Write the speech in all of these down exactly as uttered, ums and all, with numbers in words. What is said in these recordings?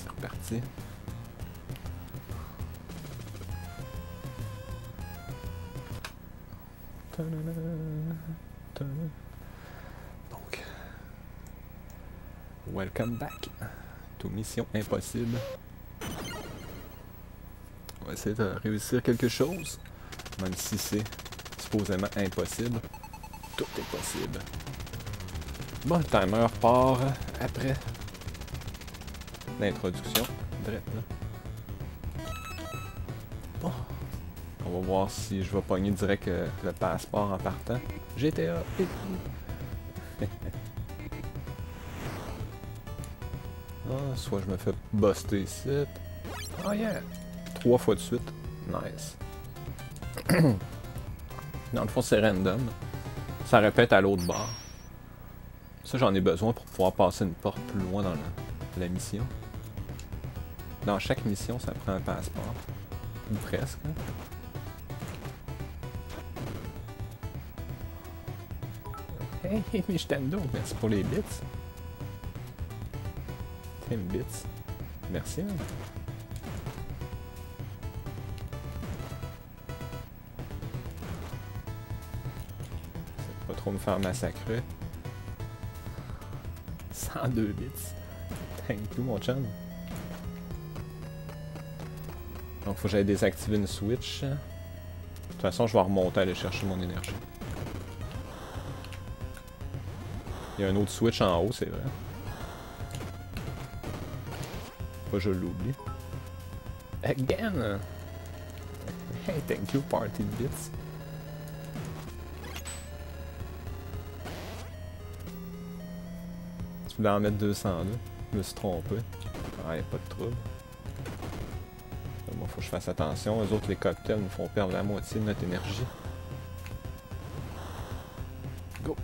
C'est reparti. Donc, welcome back to Mission Impossible. On va essayer de réussir quelque chose, même si c'est supposément impossible. Tout est possible. Bon, le timer part après l'introduction. Direct là. Bon. On va voir si je vais pogner direct euh, le passeport en partant. G T A. Ah, soit je me fais buster ici. Oh yeah! Trois fois de suite. Nice. Dans le fond, c'est random. Ça répète à l'autre bord. Ça, j'en ai besoin pour pouvoir passer une porte plus loin dans la, la mission. Dans chaque mission, ça prend un passeport. Ou presque. Hein? Hey, Nintendo, merci pour les bits. Tim Bits. Merci, hein? C'est pas trop me faire massacrer. cent deux bits. Thank you, mon chum. Donc, faut que j'aille désactiver une switch. De toute façon, je vais remonter aller chercher mon énergie. Il y a un autre switch en haut, c'est vrai. Pas je l'oublie. Again! Hey, thank you, Party Bits. Tu voulais en mettre deux cent deux. Je me suis trompé. Ah, y'a pas de trouble. Moi, faut que je fasse attention. Eux autres, les cocktails nous font perdre la moitié de notre énergie. Go!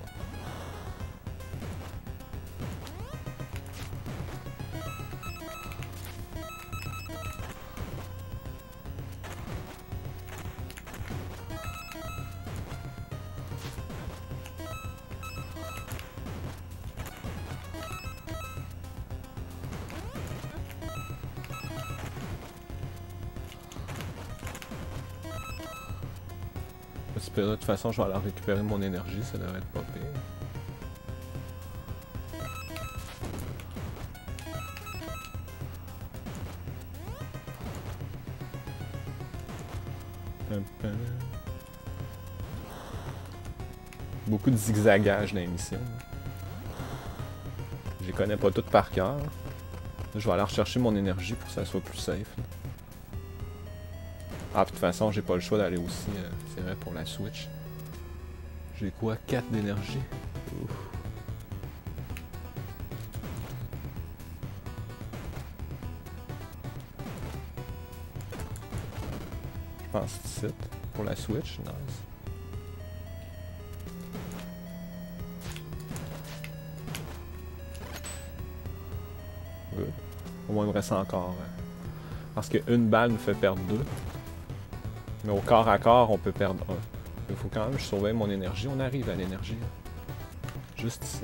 De toute façon, je vais aller récupérer mon énergie, ça devrait être pas pire. Beaucoup de zigzagage dans l'émission. Je les connais pas toutes par cœur. Je vais aller rechercher mon énergie pour que ça soit plus safe. Là. Ah, de toute façon, j'ai pas le choix d'aller aussi, euh, c'est vrai, pour la Switch. J'ai quoi? quatre d'énergie? Ouf. Je pense ici, pour la Switch, nice. Good. Au moins, il me reste encore. Euh, parce qu'une balle nous fait perdre deux. Mais au corps à corps, on peut perdre un. Il faut quand même que je surveille mon énergie. On arrive à l'énergie. Juste ici.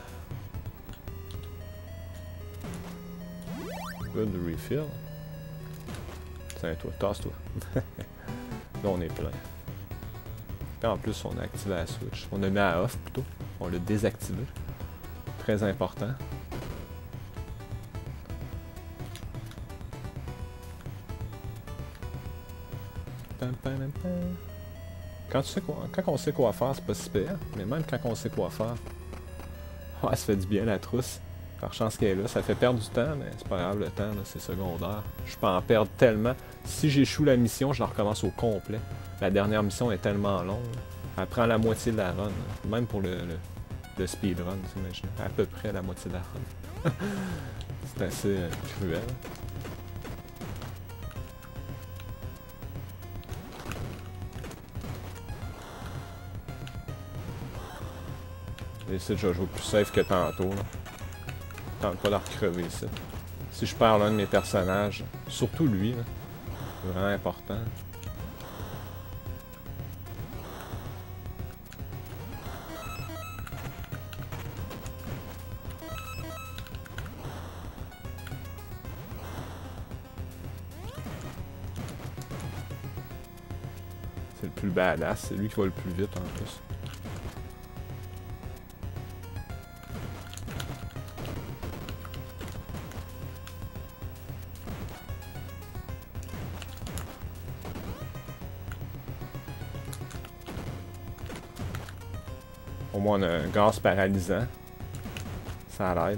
Good refill. Tiens, toi, tasse-toi. Là, on est plein. Puis en plus, on a activé la switch. On a mis à off plutôt. On l'a désactivé. Très important. Quand, tu sais quoi, quand on sait quoi faire, c'est pas si pire, mais même quand on sait quoi faire, ouais, ça fait du bien la trousse. Par chance qu'elle est là, ça fait perdre du temps, mais c'est pas grave, le temps, c'est secondaire. Je peux en perdre tellement. Si j'échoue la mission, je la recommence au complet. La dernière mission est tellement longue. Elle prend la moitié de la run, même pour le, le, le speedrun, t'imagines. À peu près la moitié de la run. C'est assez euh, cruel. Et ici, je vais jouer plus safe que tantôt. Là. Tente pas de recrever ici. Si je perds l'un de mes personnages, surtout lui, là, c'est vraiment important. plus badass. C'est lui qui va le plus vite en plus. Au moins on a un gaz paralysant. Ça l'aide.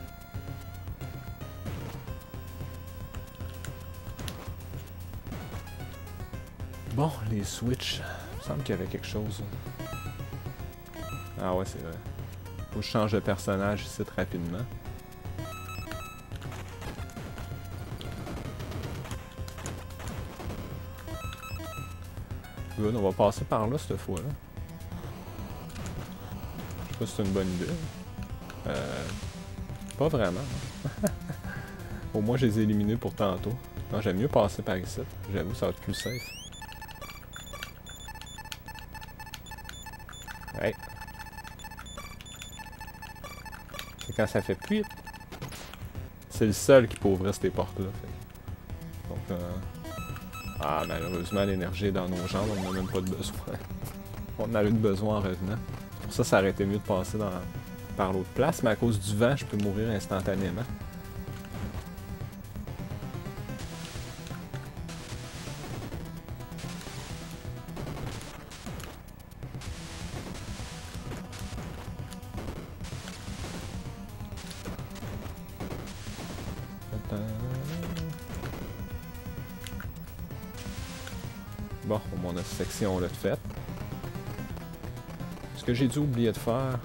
Bon, les switches. Il me semble qu'il y avait quelque chose. Ah ouais, c'est vrai. Faut que je change de personnage ici rapidement. Good, on va passer par là cette fois-là. Je sais pas si c'est une bonne idée. Euh, pas vraiment. Au moins, je les ai éliminés pour tantôt. Non, j'aime mieux passer par ici. J'avoue, ça va être plus safe. Ouais. C'est quand ça fait puis. C'est le seul qui peut ouvrir ces portes-là. Donc, euh... ah, malheureusement, l'énergie est dans nos jambes. On n'a même pas de besoin. On en a eu besoin en revenant. Pour ça, ça aurait été mieux de passer dans... par l'autre place. Mais à cause du vent, je peux mourir instantanément. Bon, au moins on a cette section-là de fait. Ce que j'ai dû oublier de faire...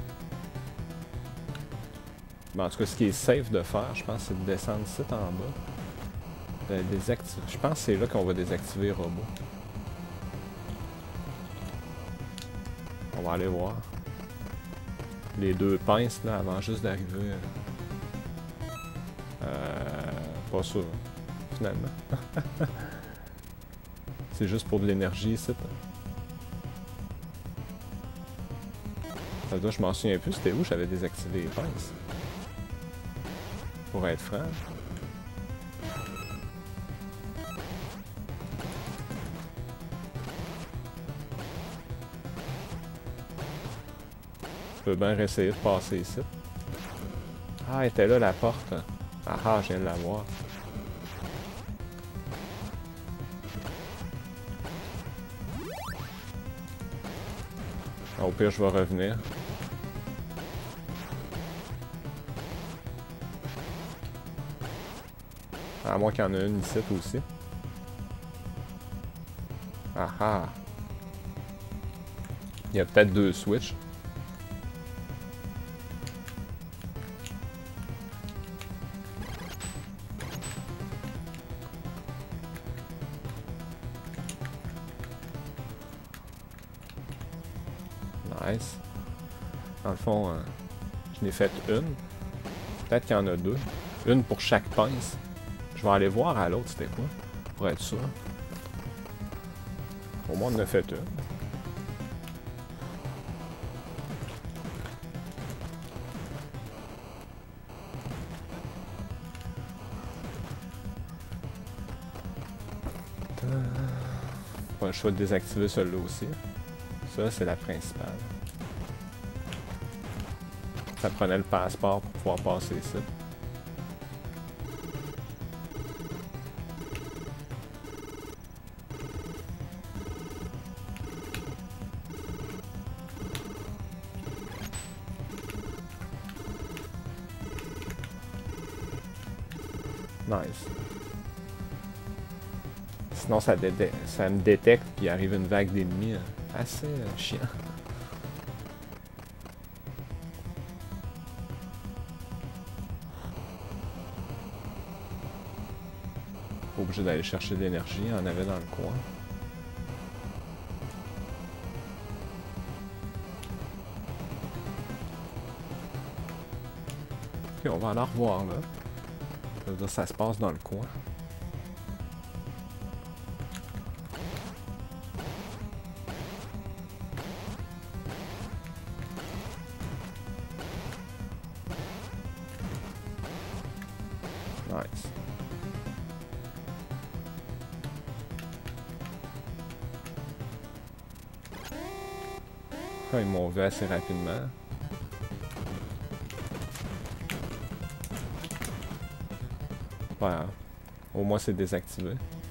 Ben, en tout cas, ce qui est safe de faire, je pense, c'est de descendre ici en bas. De désactiver... Je pense que c'est là qu'on va désactiver le robot. On va aller voir. Les deux pinces, là, avant juste d'arriver... Euh... Pas sûr, finalement. C'est juste pour de l'énergie ici. Ça veut dire, je m'en souviens plus, c'était où j'avais désactivé les pinces. Pour être franc. Je peux bien réessayer de passer ici. Ah, elle était là la porte. Ah ah, je viens de la voir. Au pire, je vais revenir. À moins qu'il y en ait une ici aussi. Ah ah! Il y a peut-être deux switches. Nice. Dans le fond, euh, je n'ai fait une. Peut-être qu'il y en a deux. Une pour chaque pince. Je vais aller voir à l'autre c'était quoi. Pour être sûr. Au moins on en a fait une. Pas le choix de désactiver celui-là aussi. Ça, c'est la principale. Ça prenait le passeport pour pouvoir passer ici. Nice. Sinon, ça, ça me détecte puis il arrive une vague d'ennemis euh, assez euh, chiant. Pas obligé d'aller chercher de l'énergie, il y en avait dans le coin. Ok, on va aller revoir là. Ça veut dire que ça se passe dans le coin. Nice. Ah, ils m'ont vu assez rapidement. Ouais, au moins c'est désactivé.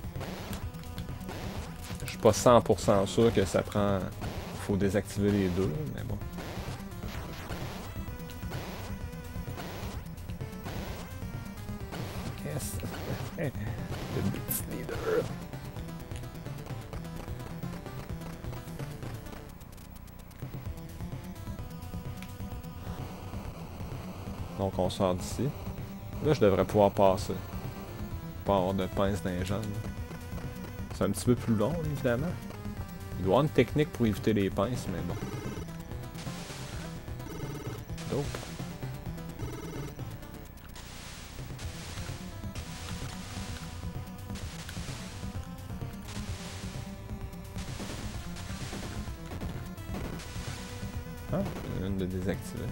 Je suis pas cent pour cent sûr que ça prend... Faut désactiver les deux, mais bon. Yes! Le petit leader! Donc on sort d'ici. Là, je devrais pouvoir passer. Pas avoir de pince dans les jambes. C'est un petit peu plus long, évidemment. Il doit y avoir une technique pour éviter les pinces, mais bon. Dope. Ah, une de désactiver.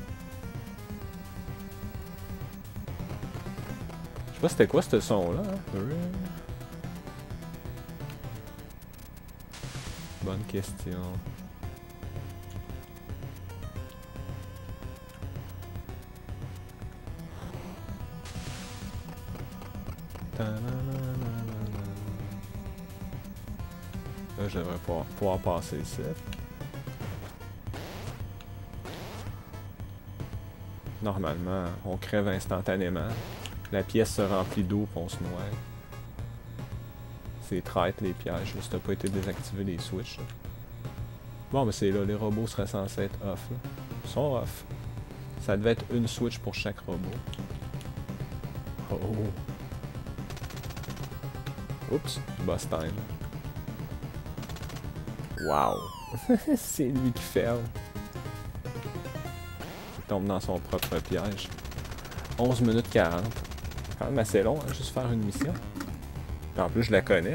Je sais pas c'était quoi ce son-là. Hein? Bonne question. Là, je devrais pouvoir, pouvoir passer ici. Normalement, on crève instantanément. La pièce se remplit d'eau et on se noie. C'est traite les pièges, si t'as pas été désactivé les switches. Là. Bon, mais c'est là, les robots seraient censés être off. Là. Ils sont off. Ça devait être une switch pour chaque robot. Oh. Oups, boss time. Wow! C'est lui qui ferme. Il tombe dans son propre piège. onze minutes quarante. Quand même assez long, hein, juste faire une mission. En plus, je la connais, là.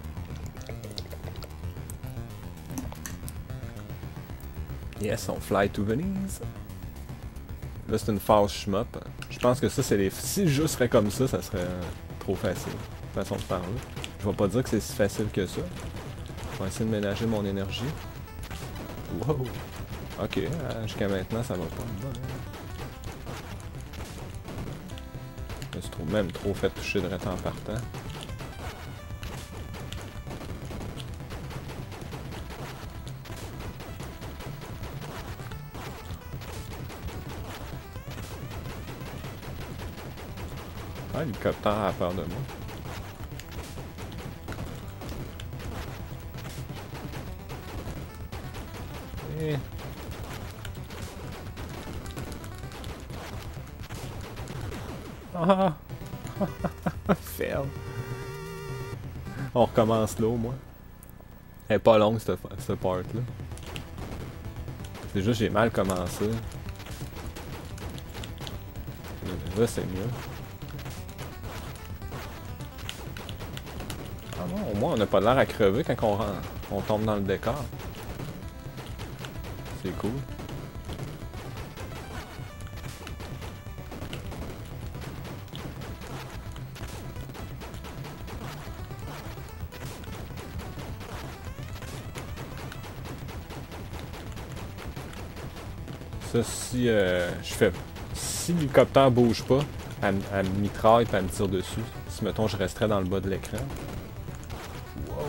Yes, on fly to Venise. Là, c'est une phase shmup. Je pense que ça, c'est les... Si le jeu serait comme ça, ça serait euh, trop facile. Façon de parler. Je vais pas dire que c'est si facile que ça. Je vais essayer de ménager mon énergie. Wow! Ok, euh, jusqu'à maintenant, ça va pas. Je me suis trop, même trop fait toucher de reste en partant. Ah, l'hélicoptère a peur de moi. Et... Ah! Fail. On recommence là au moins. Elle est pas longue cette, cette part là. C'est juste j'ai mal commencé. Là c'est mieux. Ah non, au moins on n'a pas l'air à crever quand on, rentre, on tombe dans le décor. C'est cool. Ça, si euh, je fais... Si l'hélicoptère bouge pas, elle, elle me mitraille et elle me tire dessus. Si, mettons, je resterais dans le bas de l'écran. Wow.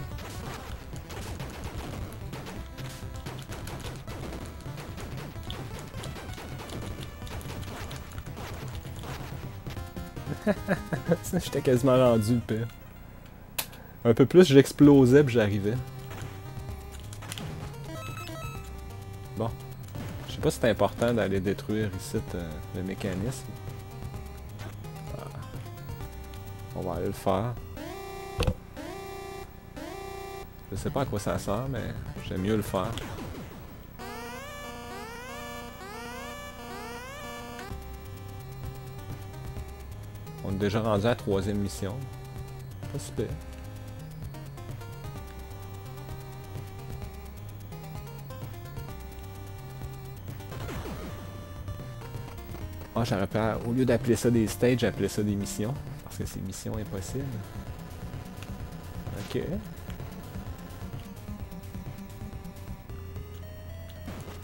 J'étais quasiment rendu le pire. Un peu plus, j'explosais puis j'arrivais. Bon. Je sais pas si c'est important d'aller détruire ici euh, le mécanisme. Ah. On va aller le faire. Je sais pas à quoi ça sert, mais j'aime mieux le faire. On est déjà rendu à la troisième mission. Pas super. Ah, j'aurais pu, au lieu d'appeler ça des stages, j'appelais ça des missions. Parce que c'est missions impossibles. Ok.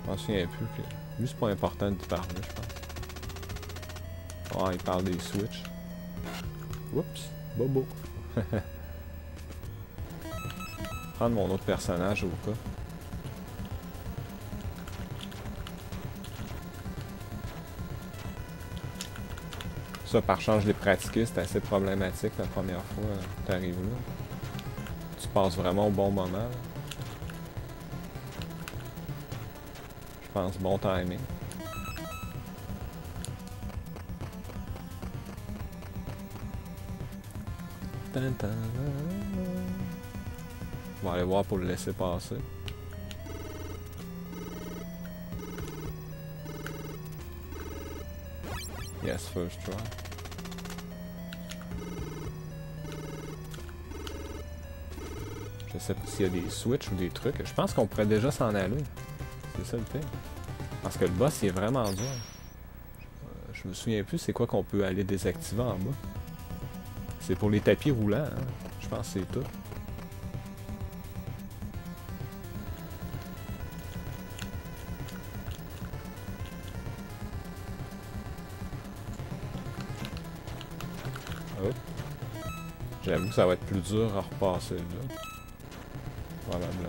Je m'en souviens plus que... Lui, c'est pas important de parler, je pense. Ah, il parle des Switch. Oups, bobo. Prendre mon autre personnage au cas. Ça, par chance, je l'ai pratiqué, c'était assez problématique la première fois que tu arrives là. Tu passes vraiment au bon moment. Là. Je pense bon timing. On va aller voir pour le laisser passer. Yes, first try. Je sais pas s'il y a des switches ou des trucs. Je pense qu'on pourrait déjà s'en aller. C'est ça le pire. Parce que le boss, il est vraiment dur. Je, je me souviens plus c'est quoi qu'on peut aller désactiver en bas. C'est pour les tapis roulants, hein. Je pense que c'est tout. Oh. J'avoue que ça va être plus dur à repasser là. Probablement.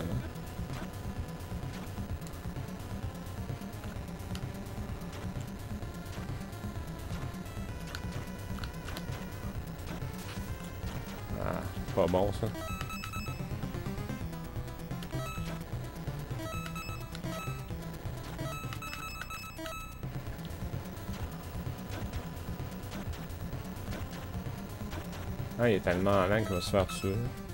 Ah, pas bon ça. Ah, il est tellement lent qu'il va se faire tuer.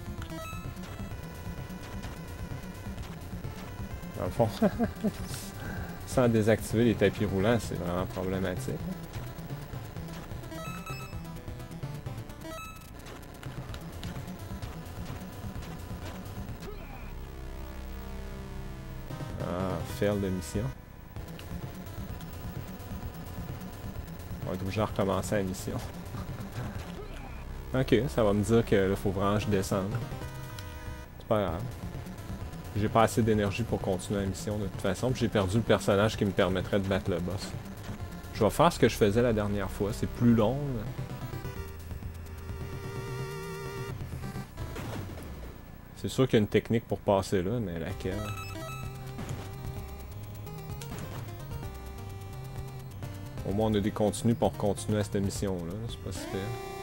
Dans le fond, sans désactiver les tapis roulants, c'est vraiment problématique. Ah, fail de mission. On va être obligé de recommencer la mission. Ok, ça va me dire que là, faut vraiment que je descende. C'est pas grave. J'ai pas assez d'énergie pour continuer la mission de toute façon, puis j'ai perdu le personnage qui me permettrait de battre le boss. Je vais faire ce que je faisais la dernière fois, c'est plus long. Là. C'est sûr qu'il y a une technique pour passer là, mais laquelle? Au moins on a des continues pour continuer à cette mission-là, c'est pas si fait.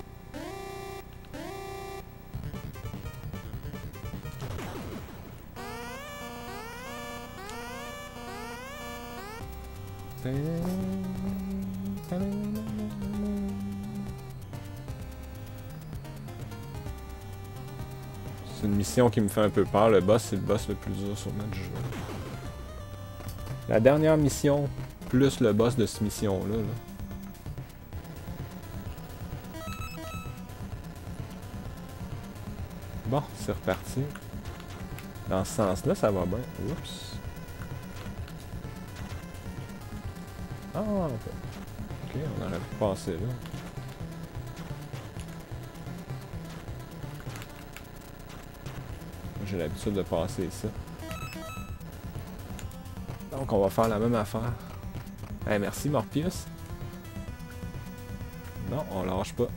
C'est une mission qui me fait un peu peur. Le boss, c'est le boss le plus dur sur notre jeu. La dernière mission, plus le boss de cette mission-là. Là. Bon, c'est reparti. Dans ce sens-là, ça va bien. Oups. Ah, ok. Ok, on aurait pu passer là. J'ai l'habitude de passer ici. Donc, on va faire la même affaire. Hey, merci, Morpius. Non, on lâche pas.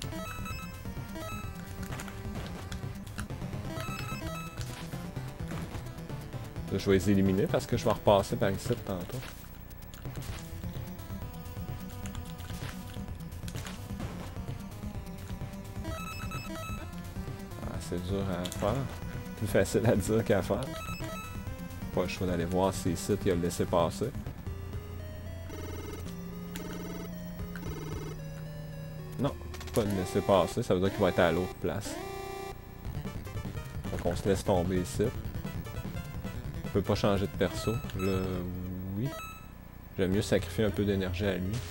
Là, je vais les éliminer parce que je vais repasser par ici tantôt. Ah, c'est dur à faire. Plus facile à dire qu'à faire. Pas le choix d'aller voir si ici il a le laissé passer. Non, pas le laisser passer, ça veut dire qu'il va être à l'autre place. Donc on se laisse tomber ici. On peut pas changer de perso. Là, oui. J'aime mieux sacrifier un peu d'énergie à lui.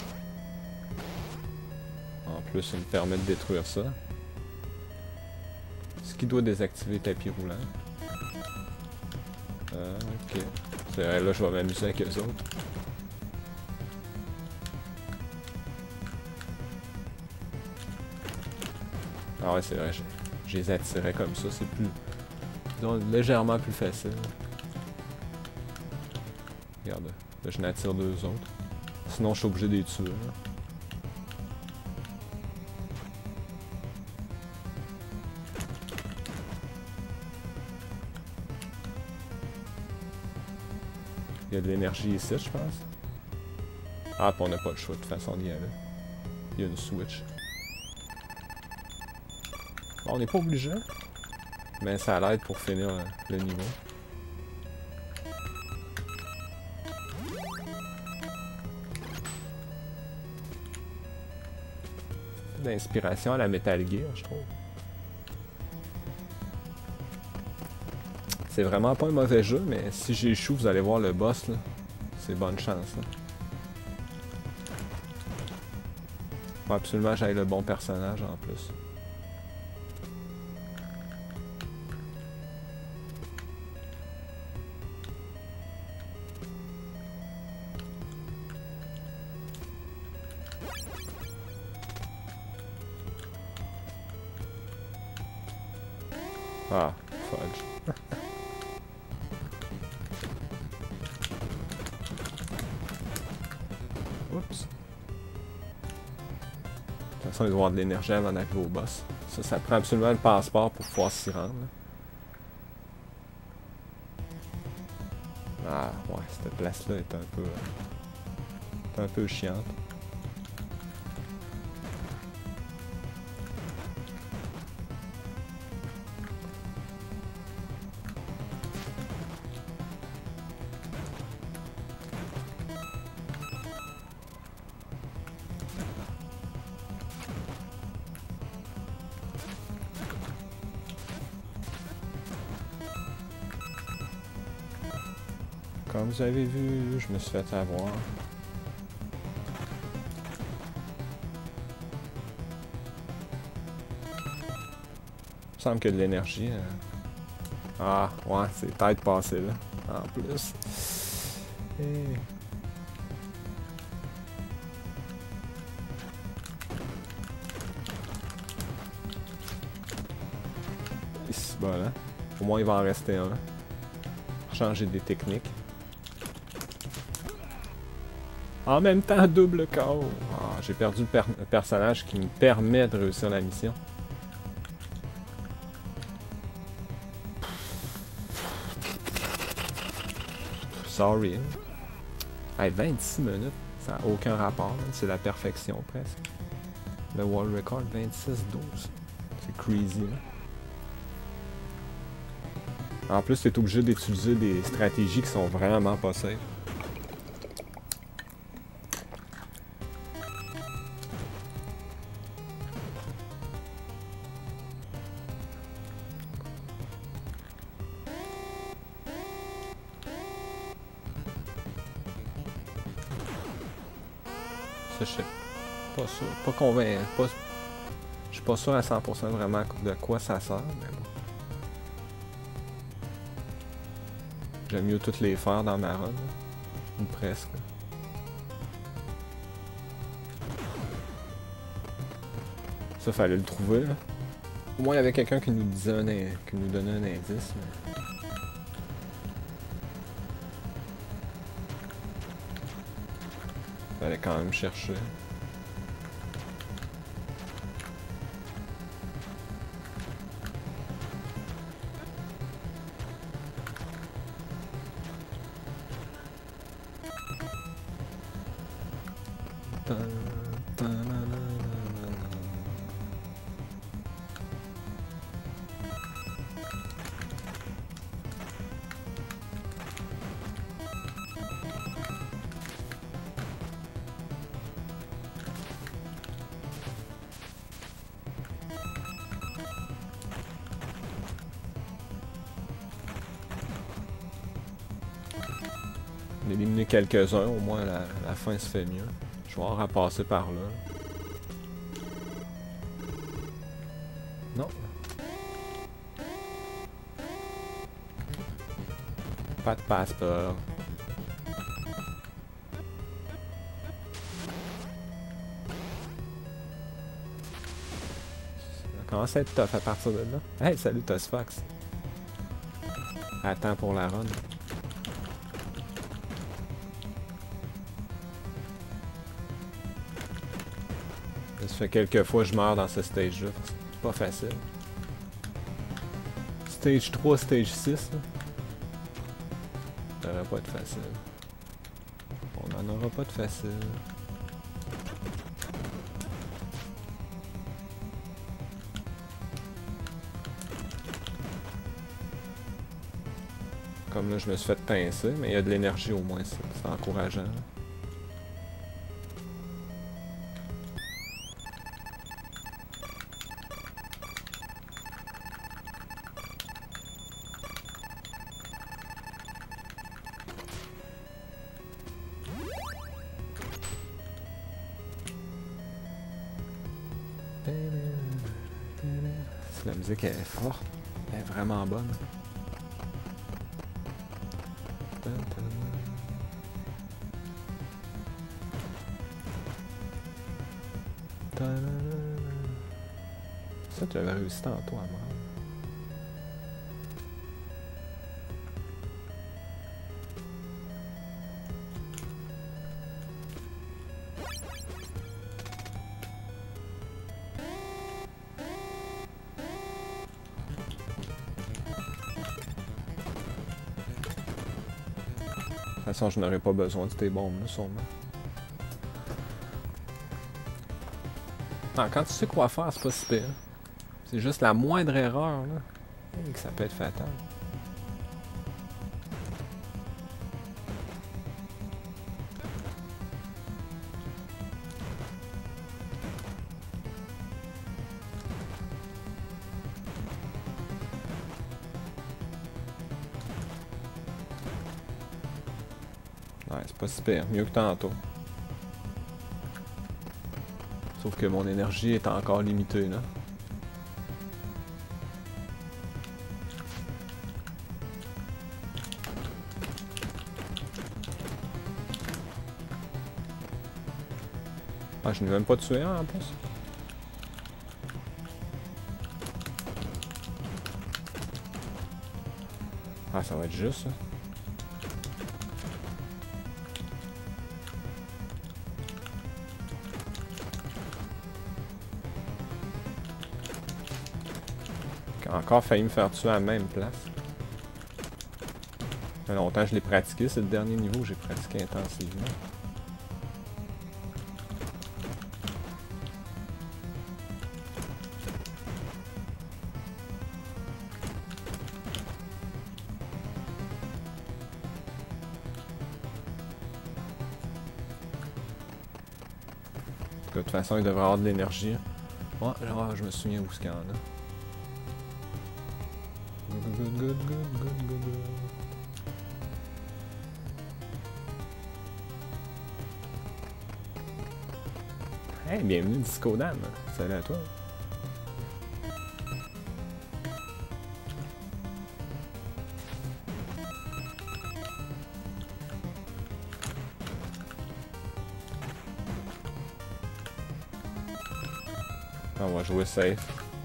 En plus, il me permet de détruire ça. Ce qui doit désactiver le tapis roulant. Ah, ok. C'est vrai, là, je vais m'amuser avec eux autres. Ah ouais, c'est vrai, je, je les attirais comme ça, c'est plus... disons, légèrement plus facile. regarde. Là, je n'attire deux autres. Sinon, je suis obligé de les tuer. Là. Il y a de l'énergie ici, je pense. Ah, puis on n'a pas le choix de toute façon d'y aller. Il y a une switch. Bon, on n'est pas obligé. Mais ça l'aide pour finir euh, le niveau. D'inspiration à la Metal Gear, je trouve. C'est vraiment pas un mauvais jeu, mais si j'échoue, vous allez voir le boss, là. C'est bonne chance, là. Faut absolument que j'aille le bon personnage, en plus. Ah, fudge. Oups. De toute façon, il doit y avoir de l'énergie avant d'arriver au boss. Ça, ça prend absolument le passeport pour pouvoir s'y rendre. Ah, ouais, cette place-là est un peu... Euh, est un peu chiante. Comme vous avez vu, je me suis fait avoir. Il me semble qu'il y a de l'énergie. Hein. Ah, ouais, c'est peut-être passé là, en plus. Et... Ici, voilà. Au moins, il va en rester un. Changer des techniques. En même temps, double K O. Ah, j'ai perdu le, per le personnage qui me permet de réussir la mission. Sorry. Hey, vingt-six minutes, ça n'a aucun rapport. C'est la perfection presque. Le world record, vingt-six douze. C'est crazy. Hein? En plus, tu es obligé d'utiliser des stratégies qui sont vraiment pas safe. Ça, je sais pas sûr. Pas convaincu. Pas... Je suis pas sûr à cent pour cent vraiment de quoi ça sert, mais bon. J'aime mieux toutes les faire dans ma run. Ou presque. Ça, fallait le trouver, là. Au moins, il y avait quelqu'un qui nous disait un in... qui nous donnait un indice, mais... Fallait quand même chercher. D'éliminer quelques-uns, au moins la, la fin se fait mieux. Je vais avoir à passer par là. Non. Pas de passeport. Ça commence à être tough à partir de là. Hey, salut Tosfax. Attends pour la run. Ça fait quelques fois que je meurs dans ce stage-là. C'est pas facile. Stage trois, stage six. Là. Ça devrait pas être facile. On n'en aura pas de facile. Comme là, je me suis fait pincer, mais il y a de l'énergie au moins, c'est encourageant. La musique elle est forte, elle est vraiment bonne. Ça, tu avais réussi tantôt à mort. De toute façon, je n'aurais pas besoin de tes bombes, là, sûrement. Non, quand tu sais quoi faire, c'est pas si pire. C'est juste la moindre erreur, là, et que ça peut être fatal. Ouais, c'est pas si pire, mieux que tantôt. Sauf que mon énergie est encore limitée, là. Ah, je n'ai même pas tué un en plus. Ah, ça va être juste, ça. J'ai encore failli me faire tuer à la même place. Ça fait longtemps que je l'ai pratiqué, c'est le dernier niveau que j'ai pratiqué intensivement. De toute façon, il devrait avoir de l'énergie. Ouais, genre, je me souviens où ce qu'il y en a. Good, good, good, good, good, good, good. Hey, bienvenue Disco Dame. Salut à toi. On va jouer safe.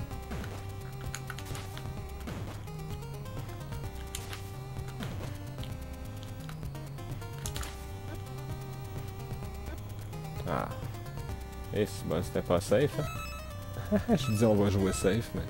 Ah. Et c'est bon, c'était pas safe, hein? Je dis on va jouer safe, mais...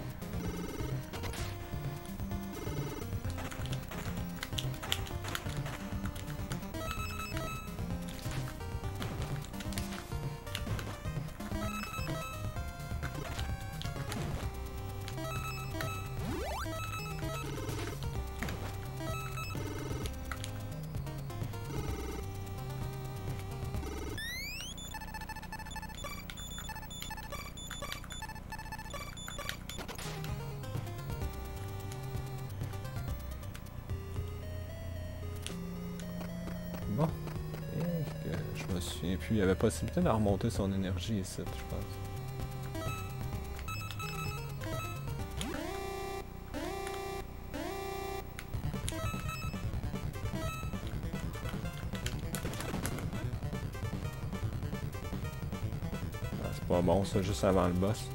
Bon. Et que je me souviens plus. Il y avait possibilité de remonter son énergie ici, je pense. Ah, c'est pas bon ça, juste avant le boss.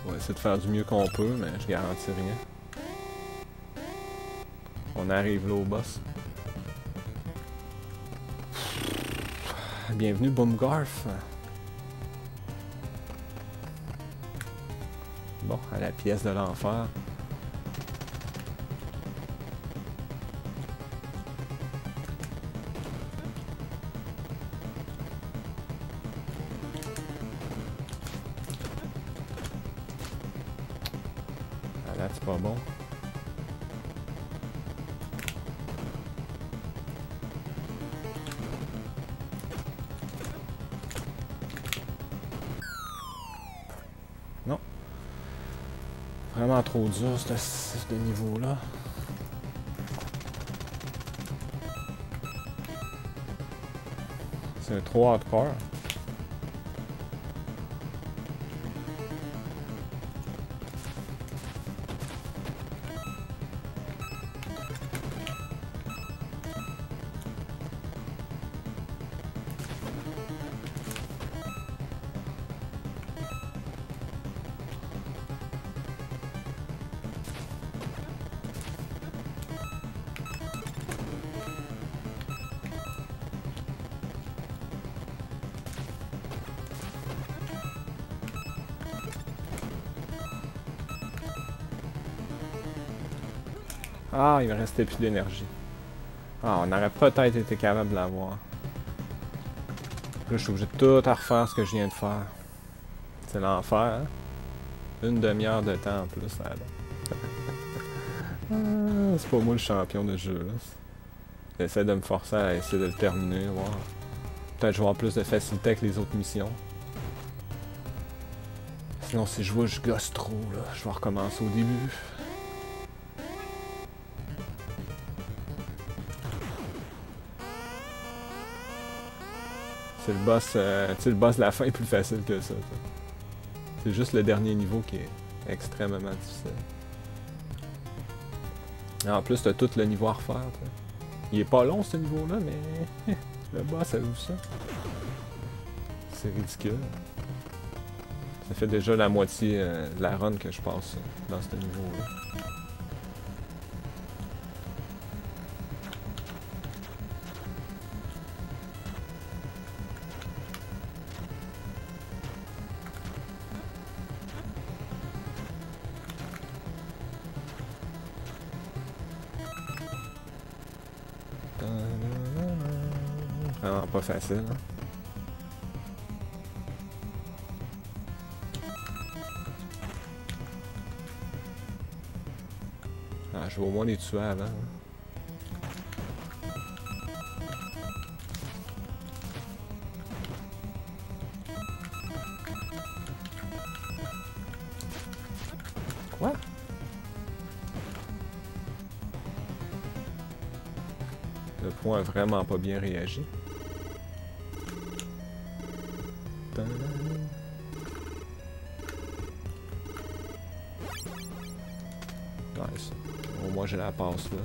On va essayer de faire du mieux qu'on peut, mais je garantis rien. On arrive là au boss. Bienvenue Boomgarf. Bon, à la pièce de l'enfer. Ah là, c'est pas bon. Non. Vraiment trop dur, ce, ce niveau-là. C'est trop hardcore. Ah, il me restait plus d'énergie. Ah, on aurait peut-être été capable de l'avoir. Là, je suis obligé de tout à refaire ce que je viens de faire. C'est l'enfer, hein? Une demi-heure de temps en plus, ça là. Ah, c'est pas moi le champion de jeu, là. J'essaie de me forcer à essayer de le terminer, voir. Peut-être que je vais avoir plus de facilité avec les autres missions. Sinon, si je vois je gosse trop, là, je vais recommencer au début. C'est le boss, euh, tu sais, le boss de la fin est plus facile que ça. C'est juste le dernier niveau qui est extrêmement difficile. Et en plus, t'as tout le niveau à refaire. T'sais. Il est pas long ce niveau-là, mais le boss a vu ça. C'est ridicule. Ça fait déjà la moitié euh, de la run que je passe dans ce niveau-là. Vraiment pas facile, hein? Ah, je vais au moins les tuer avant. Hein? Quoi? Le point a vraiment pas bien réagi. Nice. Au moins j'ai la passe là.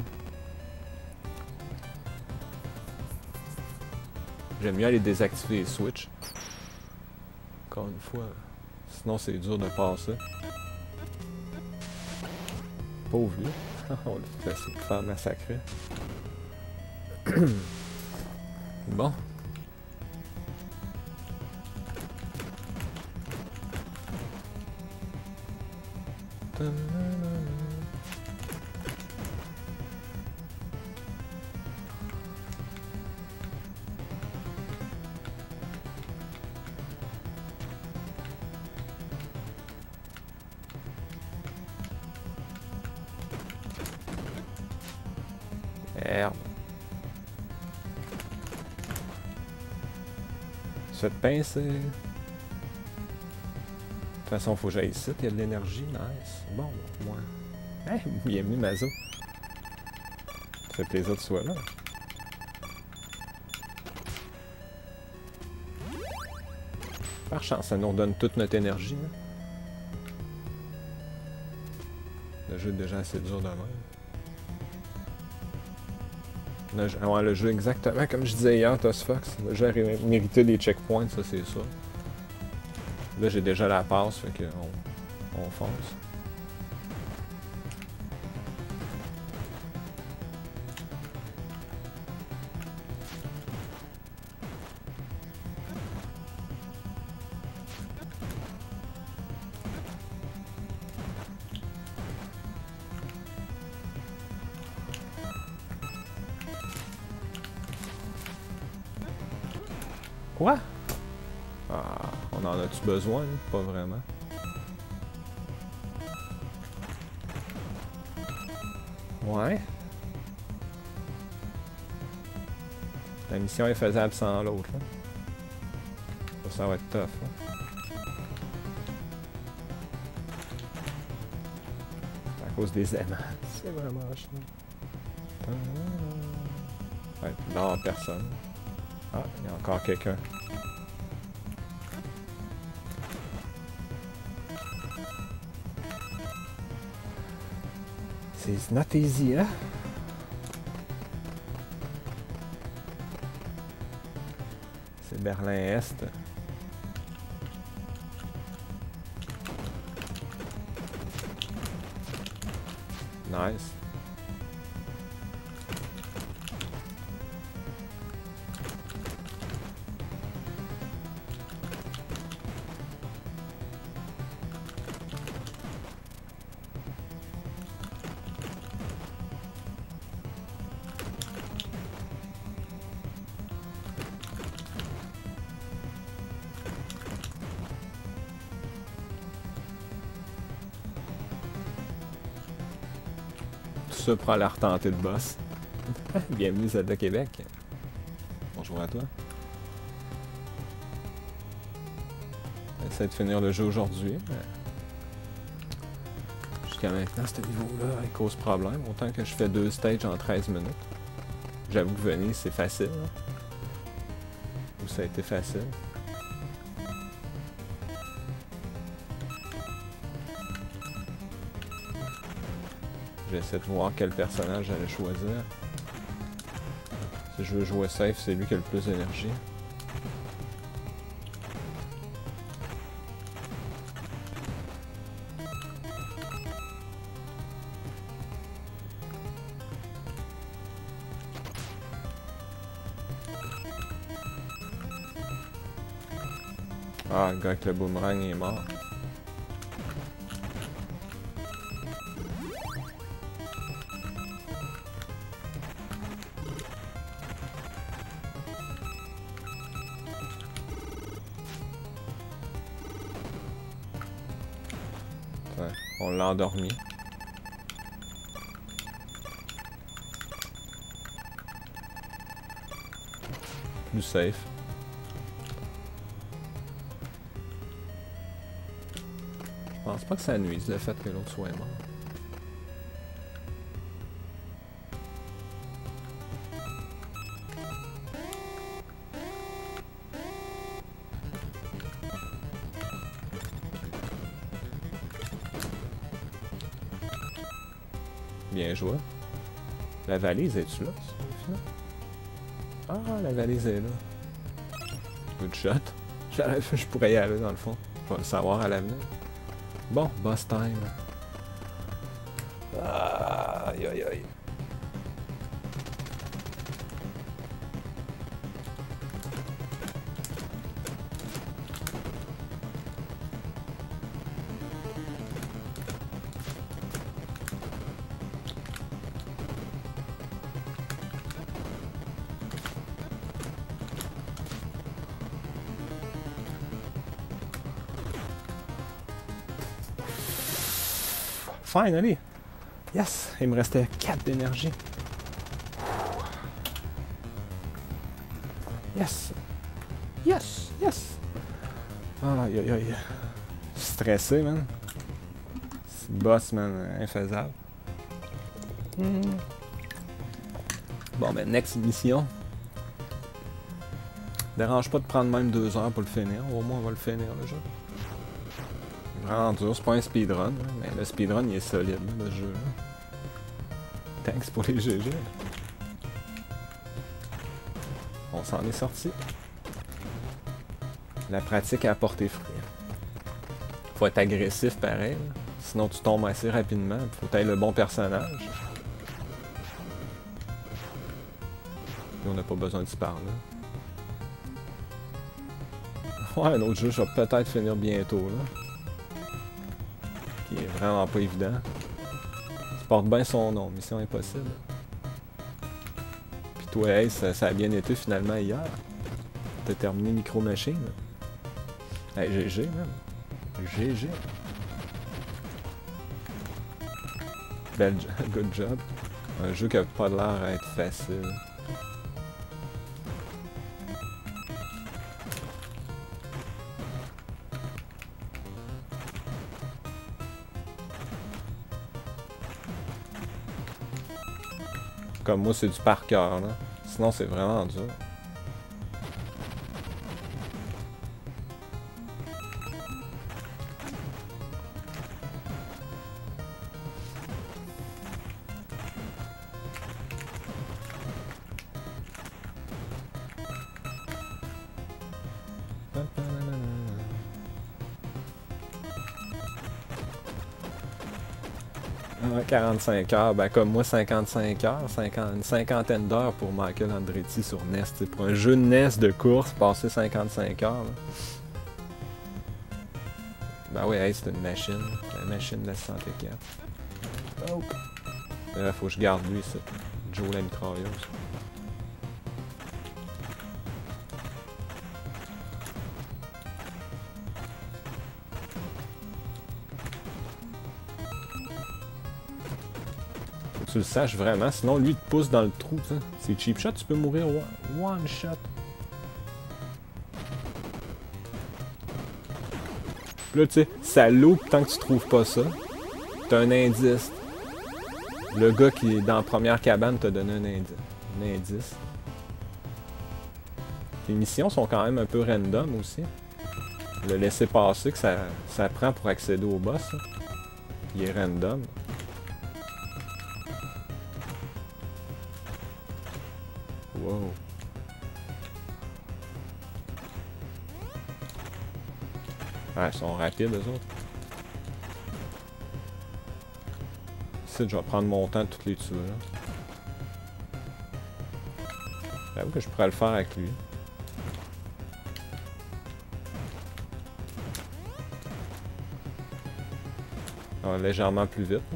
J'aime mieux aller désactiver les switches. Encore une fois. Sinon c'est dur de passer. Pauvre lui. On l'a fait se faire massacrer. Bon. Merde. Se fait pincer. De toute façon, faut que j'aille ici, il y a de l'énergie, nice. Bon, moi. Hey, bienvenue Mazo. Ça fait plaisir que tu sois là. Par chance, ça nous redonne toute notre énergie. Hein. Le jeu est déjà assez dur de même. Le jeu, ouais, le jeu exactement comme je disais hier, Tosfox. Le jeu a mérité des checkpoints, ça c'est ça. Là j'ai déjà la passe, fait que on, On fonce. Quoi? Ah, on en a-tu besoin? Pas vraiment. Ouais. La mission est faisable sans l'autre. Ça, ça va être tough. Hein. À cause des aimants. C'est vraiment chiant. Ouais, non, personne. Ah, il y a encore quelqu'un. C'est not easy, hein? C'est Berlin-Est. Nice. Ça pour aller retenter le boss. Bienvenue Zelda Québec. Bonjour à toi. J'essaie de finir le jeu aujourd'hui. Jusqu'à maintenant, ce niveau-là, il cause problème. Autant que je fais deux stages en treize minutes. J'avoue que Venise, c'est facile. Hein? Ou ça a été facile. J'essaie de voir quel personnage j'allais choisir. Si je veux jouer safe, c'est lui qui a le plus d'énergie. Ah, le gars avec le boomerang est mort. Ouais, on l'a endormi. Plus safe. Je pense pas que ça nuise le fait que l'autre soit mort. Bien joué. La valise, est-tu là, au final? Ah, la valise est là. Good shot. Je pourrais y aller, dans le fond. Je vais le savoir à l'avenir. Bon, boss time. Aïe, aïe, aïe. Finally! Yes! Il me restait quatre d'énergie. Yes! Yes! Yes! Aïe aïe aïe. Stressé, man. Ce boss, man, infaisable. Hmm. Bon, ben, next mission. Dérange pas de prendre même deux heures pour le finir. Au moins, on va le finir, le jeu. Vraiment dur, c'est pas un speedrun, mais le speedrun il est solide, le jeu. Thanks pour les G G. On s'en est sorti. La pratique a apporté fruit. Faut être agressif pareil, là. Sinon tu tombes assez rapidement. Faut être le bon personnage. Et on n'a pas besoin de se parler. Ouais, un autre jeu, je vais peut-être finir bientôt, là. Qui est vraiment pas évident. Il porte bien son nom, Mission Impossible. Puis toi, hey, ça, ça a bien été finalement hier. T'as terminé Micro Machine. Hey, G G, man. G G. Bel good job. Un jeu qui a pas l'air à être facile. Comme moi, c'est du par cœur, là. Sinon, c'est vraiment dur. quarante-cinq heures, ben comme moi cinquante-cinq heures, cinquante, une cinquantaine d'heures pour Michael Andretti sur N E S. T'sais, pour un jeu de N E S de course, passer cinquante-cinq heures. Là. Ben oui, hey, c'est une machine. La machine de la soixante-quatre. Oh. Là, faut que je garde lui, ça. Joe la mitrailleuse. Tu le saches vraiment, sinon lui il te pousse dans le trou, t'sais. C'est cheap shot, tu peux mourir one, one shot. Là tu sais, ça loupe tant que tu trouves pas ça. T'as un indice. Le gars qui est dans la première cabane t'a donné un indice. Un indice. Les missions sont quand même un peu random aussi. Le laisser passer que ça, ça prend pour accéder au boss. Hein. Il est random. Wow. Ah, ils sont rapides, eux autres. Ici, je vais prendre mon temps de toutes les tuer. J'avoue que je pourrais le faire avec lui. Ah, légèrement plus vite.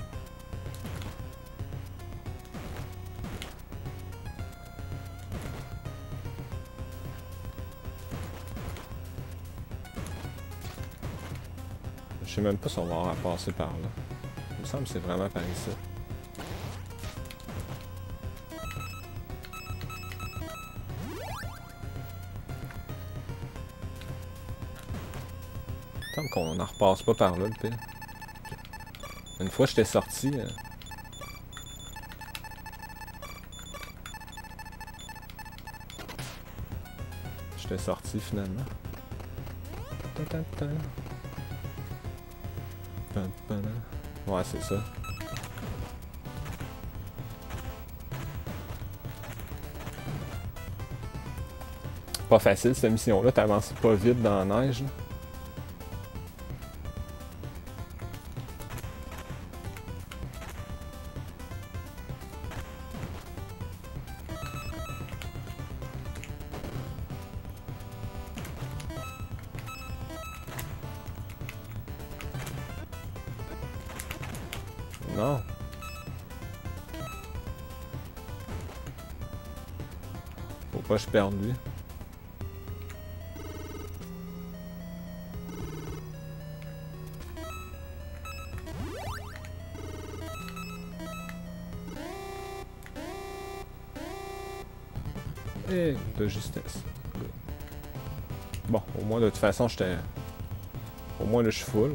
Je sais même pas si on va avoir à passer par là. Il me semble que c'est vraiment par ici. Il me semble qu'on n'en repasse pas par là, le pire. Une fois j'étais sorti... Euh... J'étais sorti finalement. Ta -ta -ta. Ouais, c'est ça. Pas facile cette mission-là, t'avances pas vite dans la neige. Là. Non. Faut pas que je perde lui. Et de justesse. Bon, au moins de toute façon j'étais... Au moins là je suis full.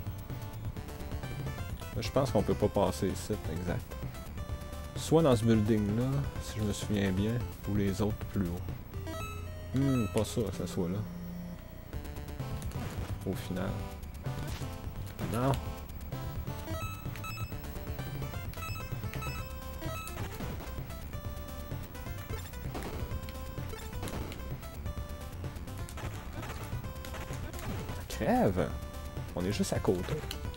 Je pense qu'on peut pas passer ici, exact. Soit dans ce building-là, si je me souviens bien, ou les autres plus haut. Hmm, pas ça, que ça soit là. Au final. Non. Crève! On est juste à côté.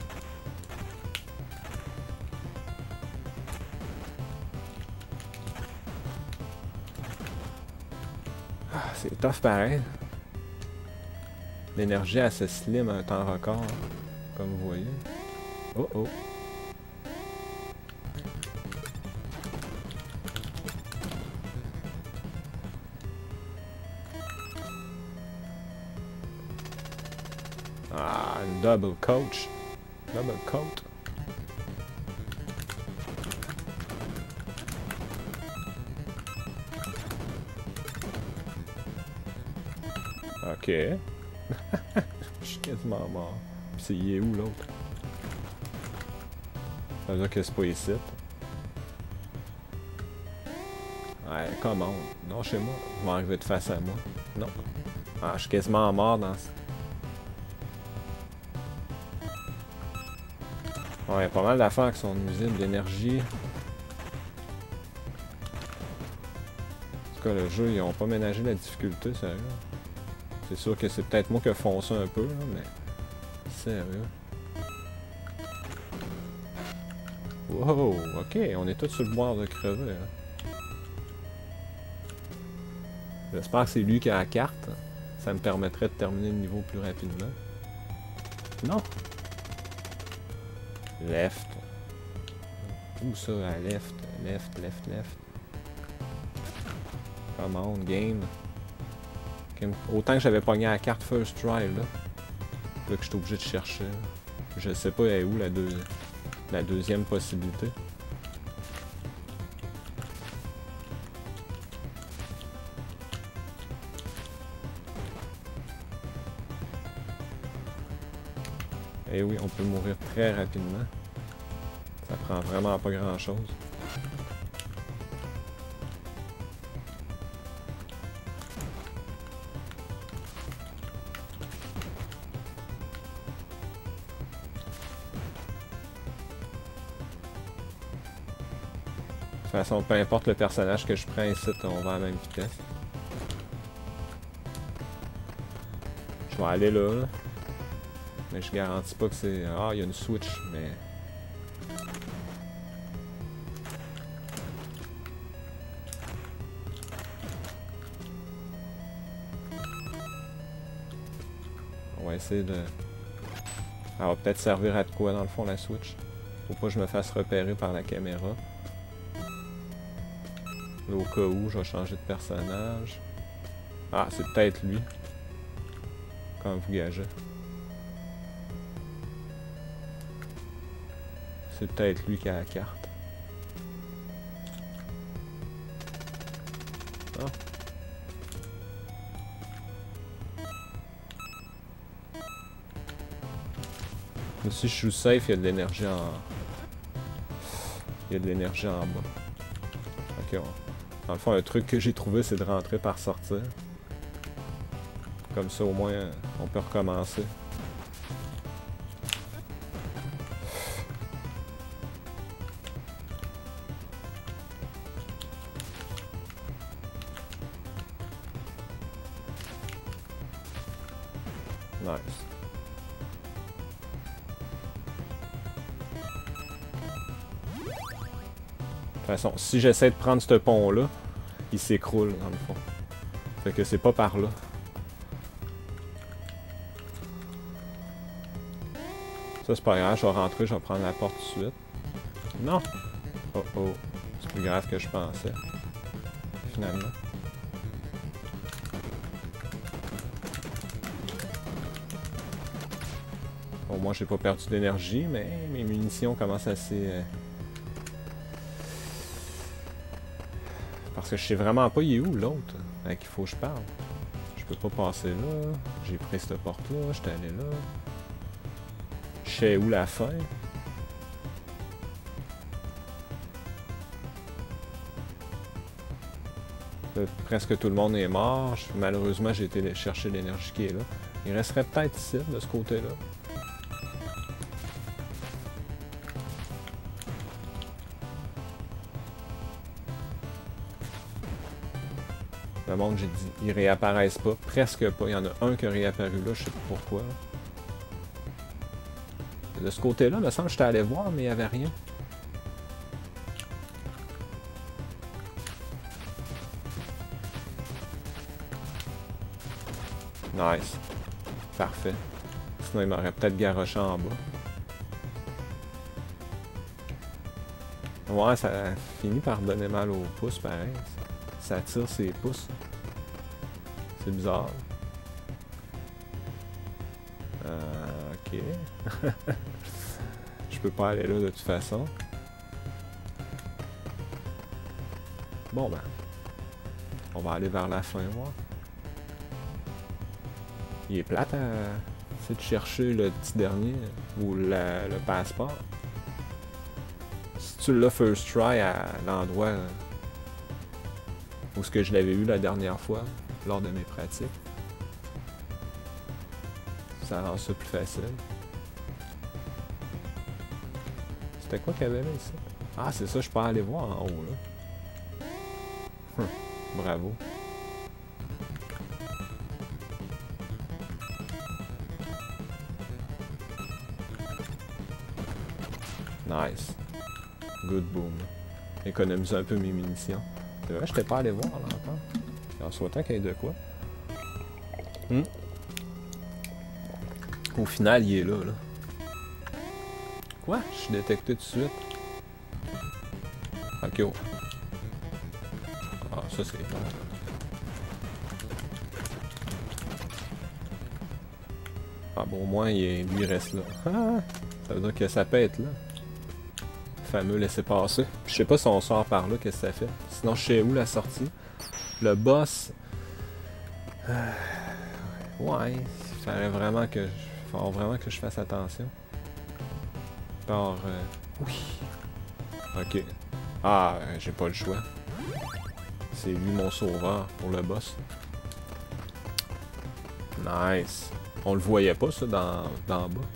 Ah, c'est tough pareil. L'énergie assez slim à un temps record, comme vous voyez. Oh oh. Ah, une double coach. Double coat. Ok. Je suis quasiment mort. Pis c'est il est où l'autre? Ça veut dire que c'est pas ici. Ouais, comment? Non, chez moi. Il va arriver de face à moi. Non. Ah, je suis quasiment mort dans ce... Ouais, il y a pas mal d'affaires qui sont nuisibles d'énergie. En tout cas, le jeu, ils ont pas ménagé la difficulté, sérieux. C'est sûr que c'est peut-être moi qui ai foncé un peu, là, mais... Sérieux. Wow, ok, on est tous sur le bord de crever, hein. J'espère que c'est lui qui a la carte. Ça me permettrait de terminer le niveau plus rapidement. Non! Left. Où ça, à left? Left, left, left. Come on, game. Okay. Autant que j'avais pogné la carte first try, là. Là que je suis obligé de chercher. Je sais pas elle est où la, deux... la deuxième possibilité. Eh oui, on peut mourir très rapidement. Ça prend vraiment pas grand chose. De toute façon, peu importe le personnage que je prends ici, on va à la même vitesse. Je vais aller là, là. Mais je garantis pas que c'est... Ah, il y a une switch, mais... On va essayer de... Elle va peut-être servir à de quoi dans le fond, la switch. Faut pas que je me fasse repérer par la caméra. Là, au cas où, je vais changer de personnage. Ah, c'est peut-être lui. Comme vous gagez. C'est peut-être lui qui a la carte. Ah. Mais si je suis safe, il y a de l'énergie en... Il y a de l'énergie en bas. Ok, on... Dans le fond, un truc que j'ai trouvé, c'est de rentrer par sortir. Comme ça, au moins, on peut recommencer. Nice. De toute façon, si j'essaie de prendre ce pont-là, il s'écroule dans le fond. Fait que c'est pas par là. Ça c'est pas grave, je vais rentrer, je vais prendre la porte tout de suite. Non! Oh oh, c'est plus grave que je pensais. Finalement. Bon, moi j'ai pas perdu d'énergie, mais mes munitions commencent assez... Euh... Parce que je sais vraiment pas il est où l'autre à qui faut que je parle. Je peux pas passer là. J'ai pris cette porte-là, j'étais allé là. Je sais où la fin. Là, presque tout le monde est mort. Je... Malheureusement, j'ai été chercher l'énergie qui est là. Il resterait peut-être ici, de ce côté-là. Le monde, j'ai dit, ils réapparaissent pas. Presque pas. Il y en a un qui a réapparu là, je sais pas pourquoi. de ce côté-là, me semble que j'étais allé voir, mais il n'y avait rien. Nice. Parfait. Sinon, il m'aurait peut-être garoché en bas. Ouais, ça finit par donner mal au pouce, pareil. Ça tire ses pouces. C'est bizarre. Euh, ok. Je peux pas aller là de toute façon. Bon ben. On va aller vers la fin, voir. Il est plate à essayer de chercher le petit dernier ou la, le passeport. Si tu l'as first try à l'endroit où ce que je l'avais eu la dernière fois lors de mes pratiques, ça rend ça plus facile. C'était quoi qu'il y avait là ici? Ah, c'est ça, je peux aller voir en haut là. Hum, bravo. Nice. Good boom. Économiser un peu mes munitions. C'est vrai, je t'ai pas allé voir là encore. En souhaitant qu'il y ait de quoi. Hmm. Au final, il est là, là. Quoi? Je suis détecté tout de suite. Ok, oh. Ah, ça c'est bon. Ah bon, au moins, il est... lui il reste là. Ah, ça veut dire que ça peut être là. Fameux laisser passer. Je sais pas si on sort par là, qu'est-ce que ça fait. Sinon, je sais où la sortie. Le boss... Euh... Ouais, il faudrait vraiment que je... Faut vraiment que je fasse attention. Par... Euh... Oui. Ok. Ah, j'ai pas le choix. C'est lui mon sauveur pour le boss. Nice. On le voyait pas, ça, dans, dans bas.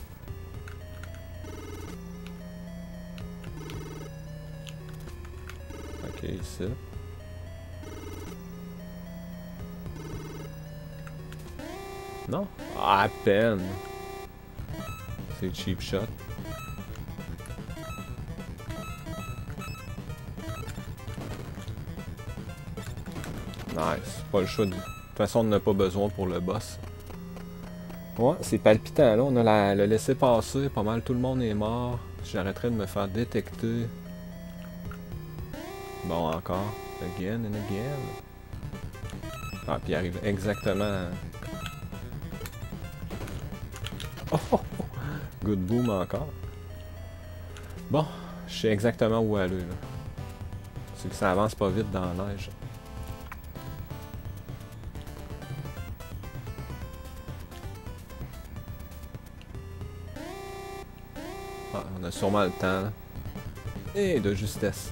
Ok, ici. Non? Ah, à peine. C'est cheap shot. Nice. Pas le choix. De... de toute façon, on n'en a pas besoin pour le boss. Ouais, c'est palpitant. Là, on a la, le laissé passer. Pas mal, tout le monde est mort. J'arrêterai de me faire détecter. Bon, encore. Again and again. Ah, puis il arrive exactement... Oh, oh, oh. Good boom encore. Bon, je sais exactement où aller, là. C'est que ça avance pas vite dans la neige. Ah, on a sûrement le temps, là. Et de justesse.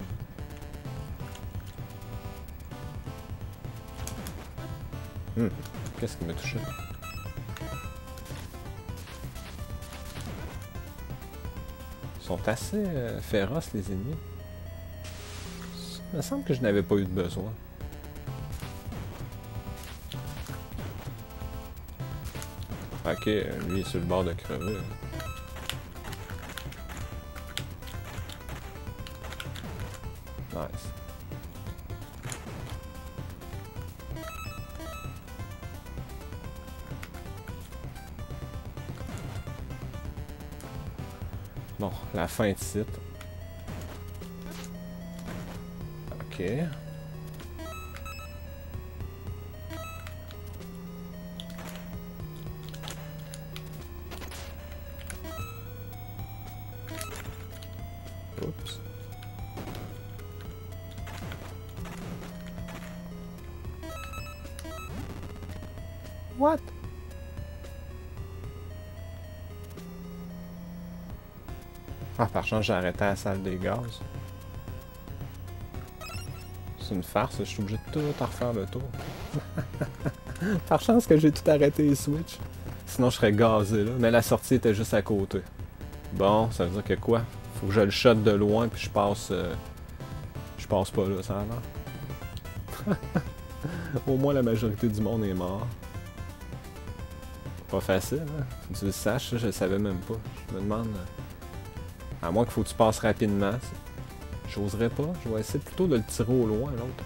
Hmm. Qu'est-ce qui m'a touché? Ils sont assez euh, féroces, les ennemis. Il me semble que je n'avais pas eu de besoin. Ok, lui il est sur le bord de crever. Nice. Bon, la fin de site. Ok. Oups. What? Ah, par chance, j'ai arrêté la salle des gaz. C'est une farce, je suis obligé de tout refaire le tour. Par chance que j'ai tout arrêté les switch. Sinon, je serais gazé là. Mais la sortie était juste à côté. Bon, ça veut dire que quoi? Faut que je le shot de loin puis je passe... Euh... Je passe pas là, ça a l'air. Au moins, la majorité du monde est mort. Pas facile, hein? Faut que tu le saches, ça, je le savais même pas. Je me demande... À moins qu'il faut que tu passes rapidement. J'oserais pas. Je vais essayer plutôt de le tirer au loin, l'autre.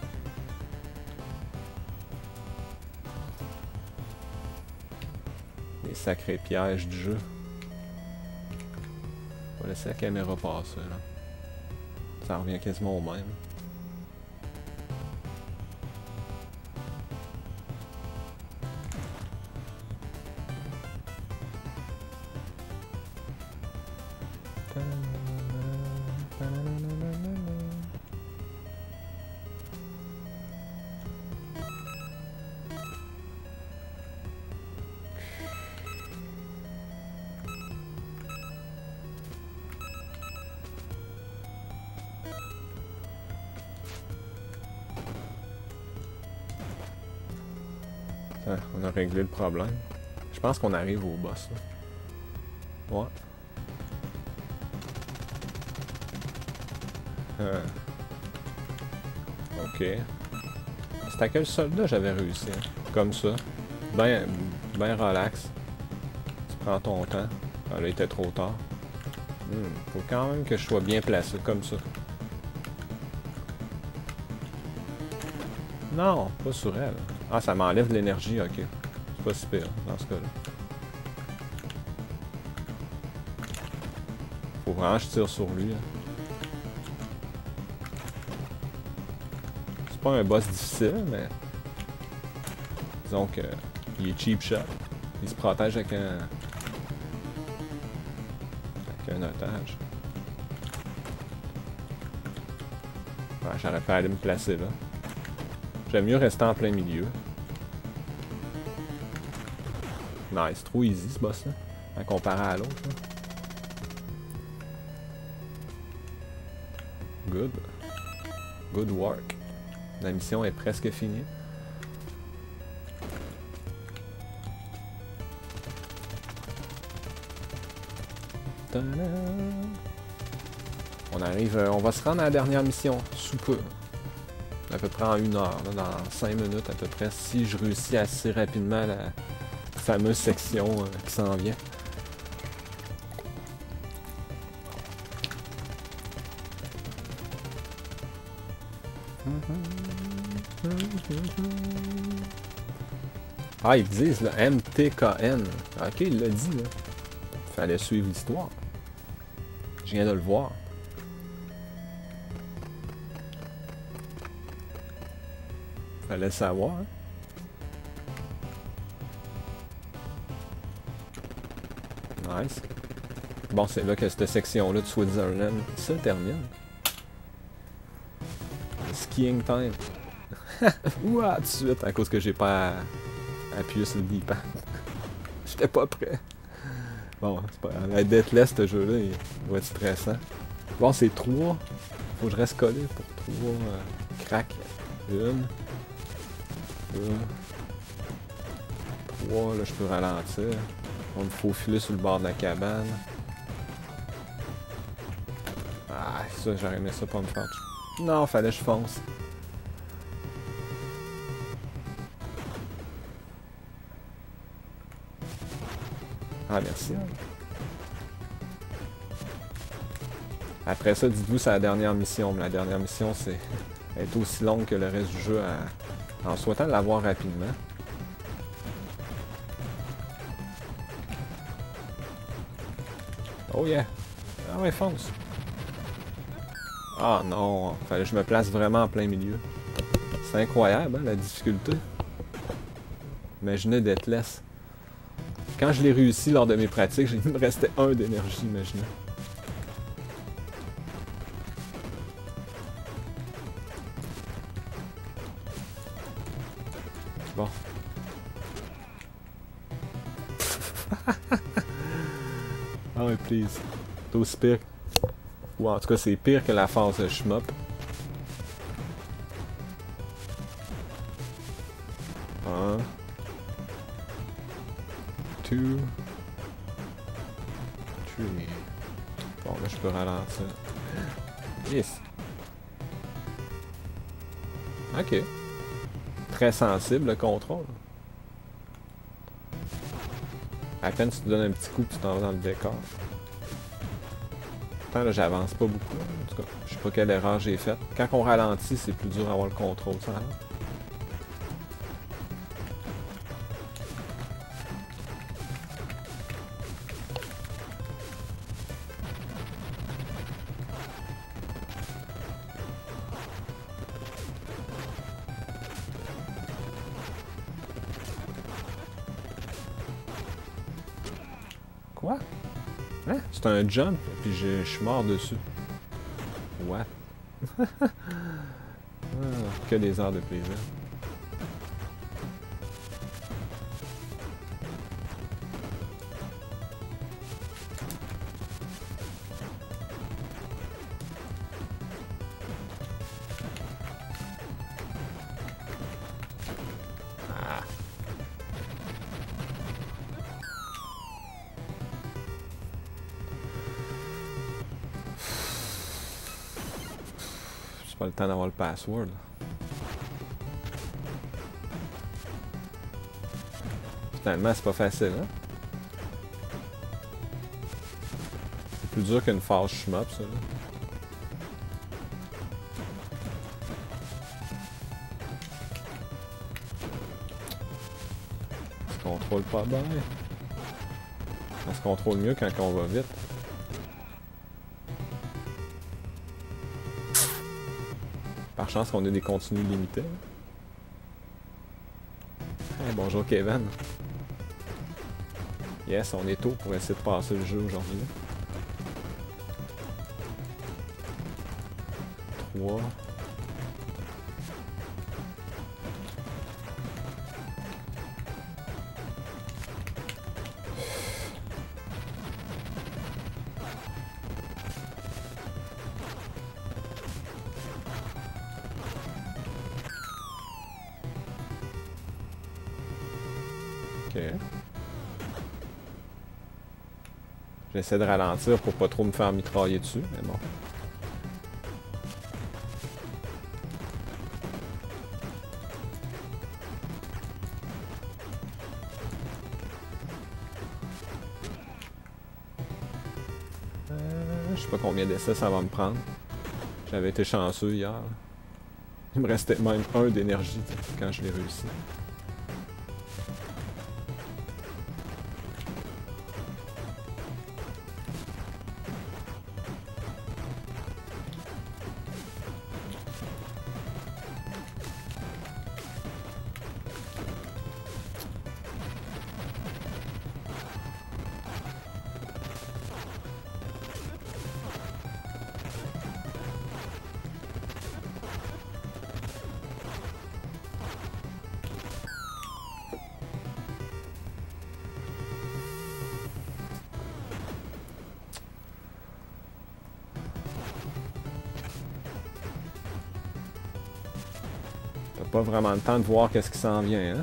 Les sacrés pièges du jeu. On va laisser la caméra passer, là. Ça revient quasiment au même. Ah, on a réglé le problème. Je pense qu'on arrive au boss. Là. Ouais. Euh. Ok. C'est à quel soldat j'avais réussi? Hein? Comme ça. Ben, ben relax. Tu prends ton temps. Ah, là, il était trop tard. Hmm. Faut quand même que je sois bien placé comme ça. Non, pas sur elle. Ah, ça m'enlève de l'énergie, ok. C'est pas si pire dans ce cas-là. Faut vraiment que je tire sur lui. Hein. C'est pas un boss difficile, mais... Disons que... Il est cheap shot. Il se protège avec un... Avec un otage. Ouais, j'aurais pu aller me placer là. J'aime mieux rester en plein milieu. Nice, trop easy ce boss là, à comparer à l'autre. Good. Good work. La mission est presque finie. On arrive, on va se rendre à la dernière mission, sous peu. À peu près en une heure, là, dans cinq minutes à peu près, si je réussis assez rapidement la fameuse section euh, qui s'en vient. Ah, ils disent le M T K N. Ok, il l'a dit, là. Fallait suivre l'histoire. Je viens de le voir. Fallait savoir, hein? Nice. Bon, c'est là que cette section-là de Switzerland se termine. Skiing time. Ouah, tout de suite, à cause que j'ai pas appuyé sur le D-pad. J'étais pas prêt. Bon, c'est pas grave. La Deathless, ce jeu-là, il va être stressant. Bon, c'est trois. Faut que je reste collé pour trois euh, cracks. Une. trois, là je peux ralentir. On me faufiler sur le bord de la cabane. Ah, ça, j'aurais aimé ça pas me faire. Non, fallait que je fonce. Ah, merci. Après ça, dites-vous, c'est la dernière mission. Mais la dernière mission, c'est est aussi longue que le reste du jeu à... en souhaitant l'avoir rapidement. Oh yeah! Ah ouais, fonce! Ah non! Fallait que je me place vraiment en plein milieu. C'est incroyable, hein, la difficulté. Imaginez Deathless. Quand je l'ai réussi lors de mes pratiques, il me restait un d'énergie, imaginez. Bon. Ah ouais, please. C'est aussi pire. Ou en tout cas, c'est pire que la phase de shmup. Un. Two. Three. Bon, là, je peux ralentir. Yes. Ok. Très sensible, le contrôle. À peine tu te donnes un petit coup, tu t'en vas dans le décor. Pourtant, là, j'avance pas beaucoup. En tout cas, je sais pas quelle erreur j'ai faite. Quand on ralentit, c'est plus dur à avoir le contrôle, ça. Quoi? Hein? C'est un jump, puis je suis mort dessus. What? Ah, que des heures de plaisir. Ah. C'est pas le temps d'avoir le password. Finalement, c'est pas facile, hein? C'est plus dur qu'une phase shmup, ça, là. Ça se contrôle pas bien. Ça se contrôle mieux quand on va vite. Par chance qu'on a des contenus limités. Hey, bonjour Kevin. Yes, on est tôt pour essayer de passer le jeu aujourd'hui. trois. Ok. J'essaie de ralentir pour pas trop me faire mitrailler dessus, mais bon. Euh, je sais pas combien d'essais ça va me prendre. J'avais été chanceux hier. Il me restait même un d'énergie quand je l'ai réussi. T'as pas vraiment le temps de voir qu'est-ce qui s'en vient, hein?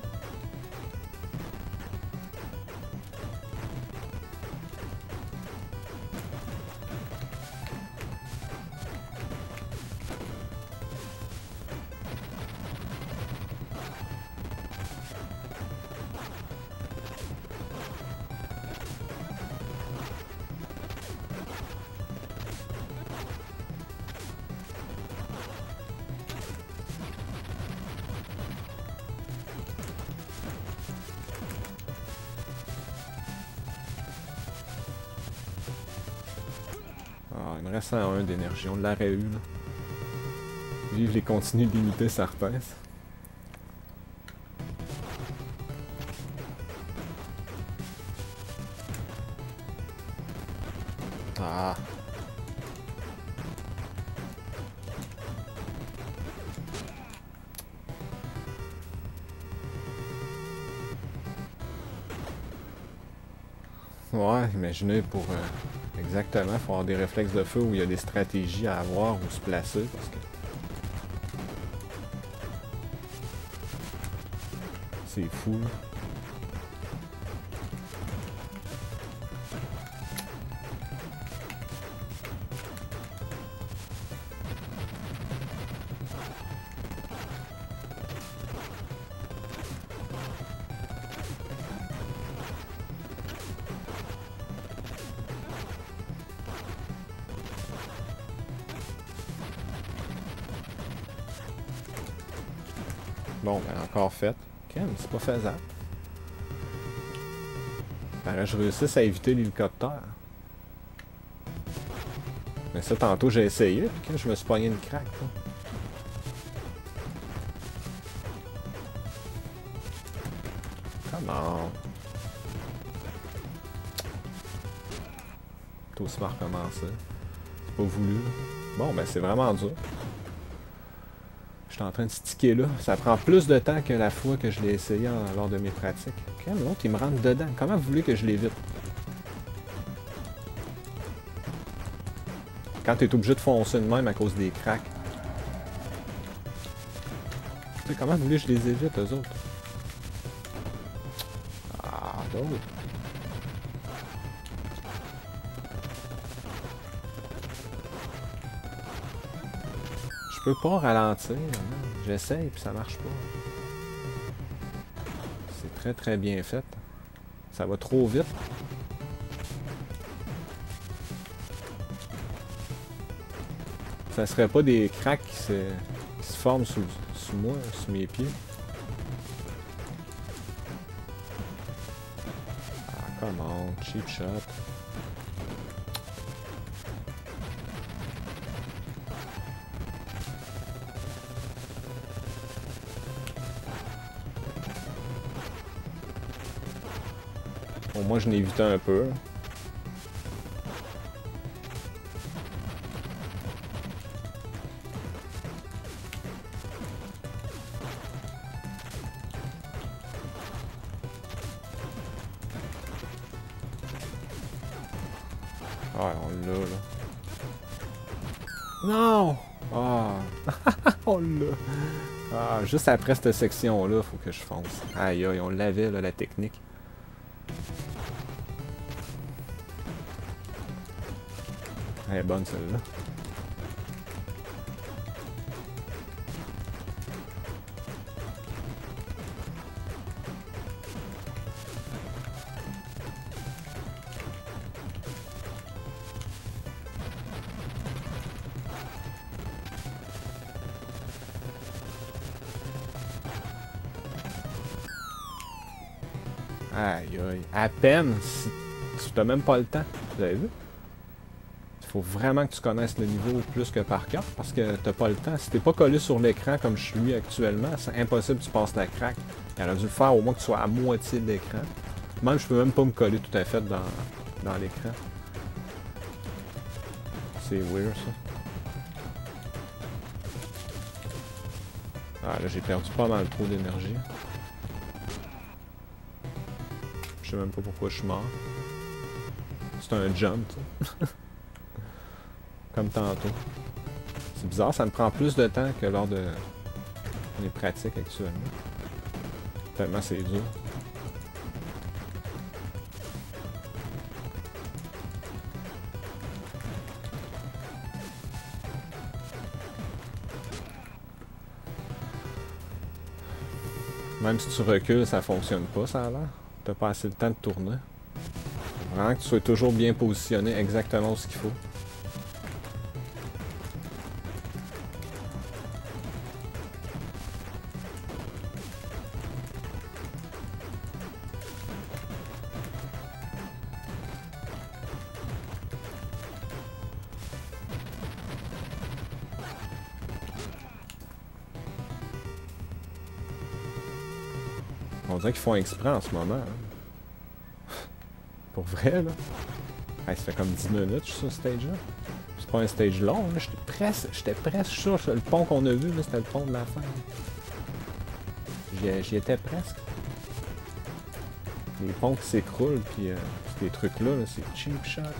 Ah, il me reste un d'énergie, on l'aurait eu, là. Vive les contenus limités certains. Ah. Ouais, imaginez pour... Euh, exactement, il faut avoir des réflexes de feu où il y a des stratégies à avoir, où se placer, parce que... C'est fou, là. Bon, ben encore fait. Ok, mais c'est pas faisable. Paraît que je réussisse à éviter l'hélicoptère. Mais ça, tantôt, j'ai essayé, puis que je me suis pogné une craque. Là. Comment? T'as aussi mal recommencer. C'est pas voulu. Bon, ben c'est vraiment dur. Je suis en train de sticker là. Ça prend plus de temps que la fois que je l'ai essayé en, lors de mes pratiques. Ok, mais l'autre, il me rentre dedans. Comment vous voulez que je l'évite? Quand t'es obligé de foncer de même à cause des cracks. Tu sais, comment vous voulez que je les évite, eux autres? Ah, d'autres. Je peux pas ralentir. J'essaye, puis ça marche pas. C'est très très bien fait. Ça va trop vite. Ça serait pas des cracks qui se, qui se forment sous, sous moi, sous mes pieds. Ah, come on, cheap shot. Bon, moi je n'ai évité un peu. Ah, on l'a, là. Non! Ah! On l'a! Ah, juste après cette section-là, faut que je fonce. Aïe aïe, on l'avait, là, la technique. Elle est bonne, celle-là. Aïe aïe, à peine si tu n'as même pas le temps. Vous avez vu? Il faut vraiment que tu connaisses le niveau plus que par cœur parce que t'as pas le temps. Si t'es pas collé sur l'écran comme je suis actuellement, c'est impossible que tu passes la craque. Il aurait dû le faire au moins que tu sois à moitié de l'écran. Même je peux même pas me coller tout à fait dans, dans l'écran. C'est weird ça. Ah là j'ai perdu pas mal trop d'énergie. Je sais même pas pourquoi je suis mort. C'est un jump, ça. Comme tantôt. C'est bizarre, ça me prend plus de temps que lors de mes pratiques actuellement. Tellement c'est dur. Même si tu recules, ça fonctionne pas, ça a l'air. T'as pas assez de temps de tourner. Faut vraiment que tu sois toujours bien positionné exactement où ce qu'il faut. On dirait qu'ils font exprès en ce moment. Hein. Pour vrai, là. Hey, ça fait comme dix minutes que je suis sur ce stage-là. C'est pas un stage long, là. J'étais presque, j'étais presque sûr. Le pont qu'on a vu, là, c'était le pont de la fin. J'y étais presque. Les ponts qui s'écroulent, puis euh, ces trucs-là, -là, c'est cheap shot. Là.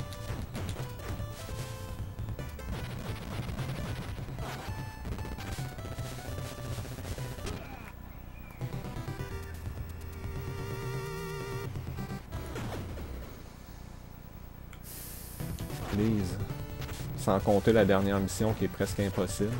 Please. Sans compter la dernière mission qui est presque impossible.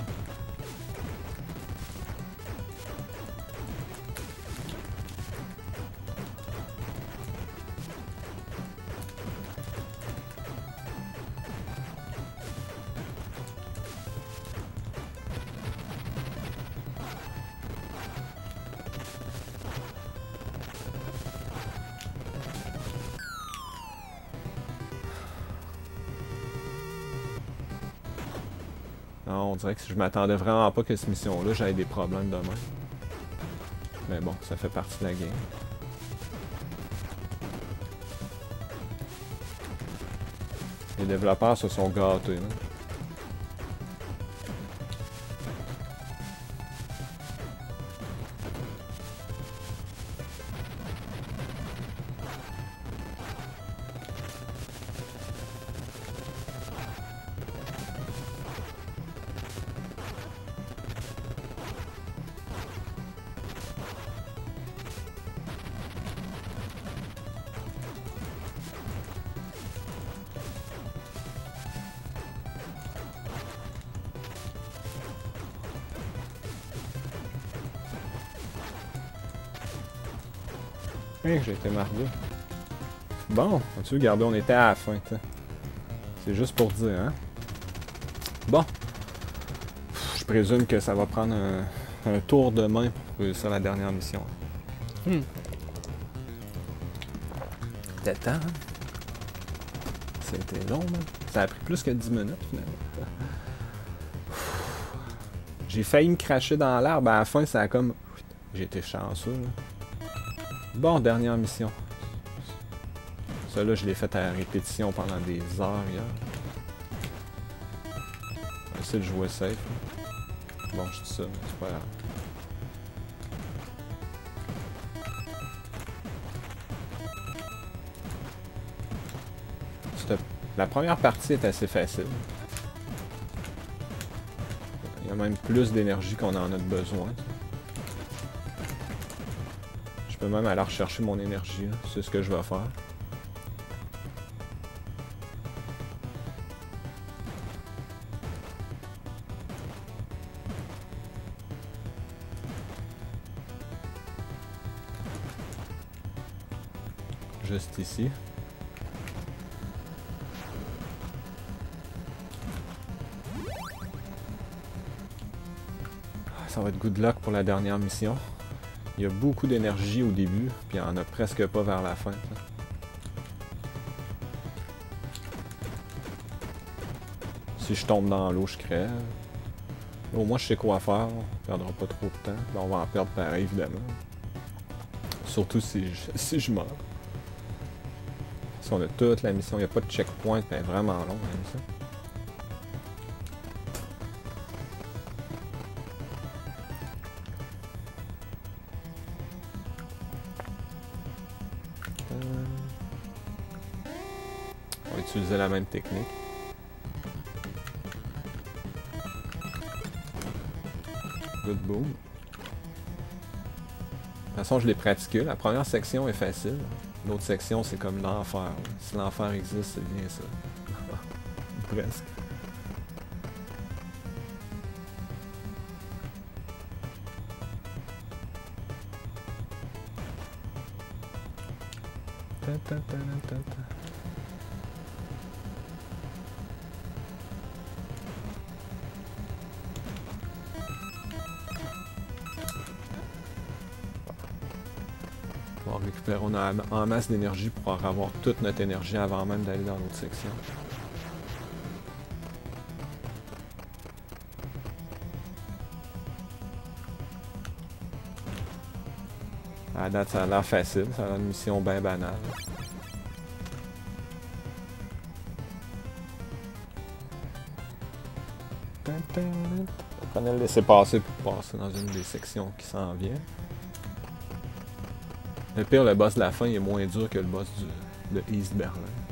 Non, on dirait que je m'attendais vraiment pas que cette mission-là, j'avais des problèmes demain. Mais bon, ça fait partie de la game. Les développeurs se sont gâtés, là. Hey, j'ai été marié. Bon, as-tu vu, regardez, on était à la fin, t'sais. C'est juste pour dire, hein. Bon. Je présume que ça va prendre un, un tour de main pour réussir la dernière mission. Hmm. C'était temps, hein? C'était long, man. Ça a pris plus que dix minutes, finalement. J'ai failli me cracher dans l'arbre. À la fin, ça a comme... J'ai été chanceux, là. Bon, dernière mission. Ça là, je l'ai fait à répétition pendant des heures hier. On va essayer de jouer safe. Bon, je dis ça, mais c'est pas grave. La première partie est assez facile. Il y a même plus d'énergie qu'on en a besoin. Je peux même aller rechercher mon énergie, c'est ce que je vais faire. Juste ici. Ça va être good luck pour la dernière mission. Il y a beaucoup d'énergie au début, puis il n'y en a presque pas vers la fin. Ça. Si je tombe dans l'eau, je crève. Au moins, je sais quoi faire. On ne perdra pas trop de temps. Là, on va en perdre pareil, évidemment. Surtout si je, si je meurs. Si on a toute la mission, il n'y a pas de checkpoint, mais vraiment long, même ça. On va utiliser la même technique. Good boom. De toute façon, je l'ai pratiqué. La première section est facile. L'autre section, c'est comme l'enfer. Si l'enfer existe, c'est bien ça. Presque. Ta ta ta ta ta. On va récupérer, on a en masse d'énergie pour avoir toute notre énergie avant même d'aller dans l'autre section. À la date, ça a l'air facile, ça a l'air une mission bien banale. On va le laisser passer pour passer dans une des sections qui s'en vient. Le pire, le boss de la fin il est moins dur que le boss du, de East Berlin.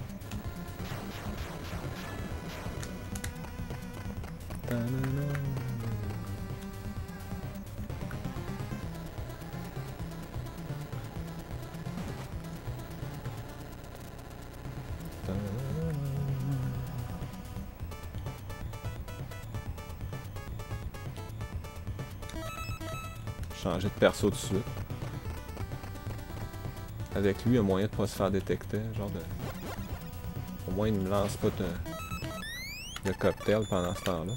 Changer de perso tout de suite. Avec lui, il y a moyen de pas se faire détecter, genre de... Au moins, il ne me lance pas de, de cocktail pendant ce temps-là.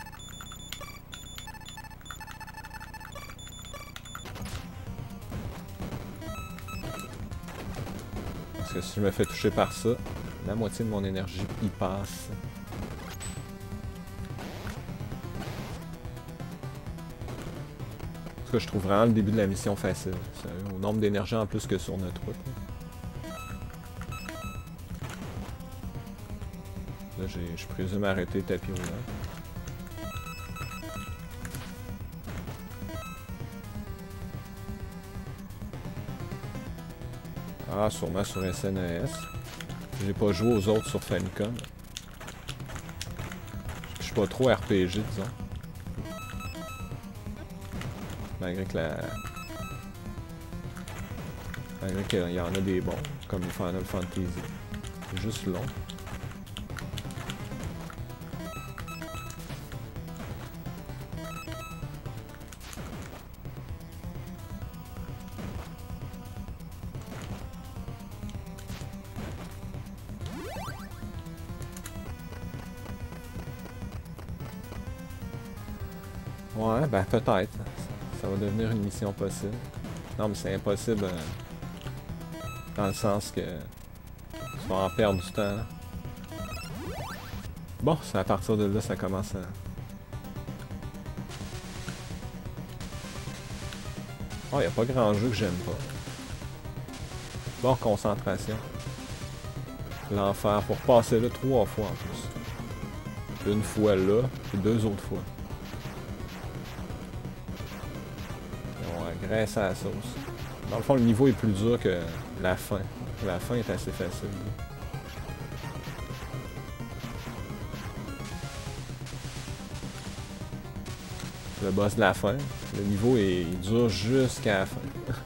Parce que si je me fais toucher par ça, la moitié de mon énergie y passe. tout cas, je trouve vraiment le début de la mission facile. C'est au nombre d'énergie en plus que sur notre route. Là, j'ai, je présume arrêter tapis roulant. Ah, sûrement sur S N E S. J'ai pas joué aux autres sur Famicom. Je suis pas trop R P G, disons. Malgré que la... Malgré qu'il y en a des bons, comme Final Fantasy. C'est juste long. Ouais, ben peut-être. Ça va devenir une mission possible. Non, mais c'est impossible euh, dans le sens que tu vas en perdre du temps. Bon, c'est à partir de là ça commence à... Oh, il n'y a pas grand jeu que j'aime pas. Bon, concentration. L'enfer, pour passer là trois fois en plus. Une fois là, puis deux autres fois. Graisse à la sauce. Dans le fond, le niveau est plus dur que la fin. La fin est assez facile. Le boss de la fin. Le niveau est dur jusqu'à la fin.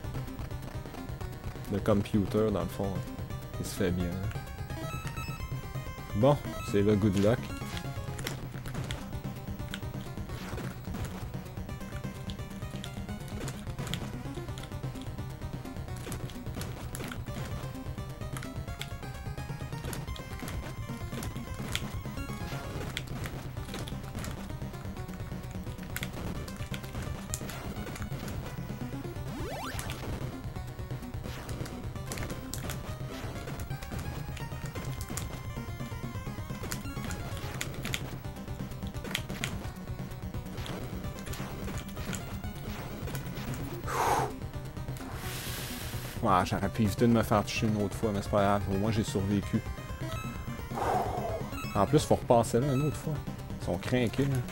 Le computer, dans le fond, il se fait bien. Bon, c'est là, good luck. Ah, j'aurais pu éviter de me faire toucher une autre fois, mais c'est pas grave, au moins j'ai survécu. En plus, faut repasser là une autre fois. Ils sont craqués, là.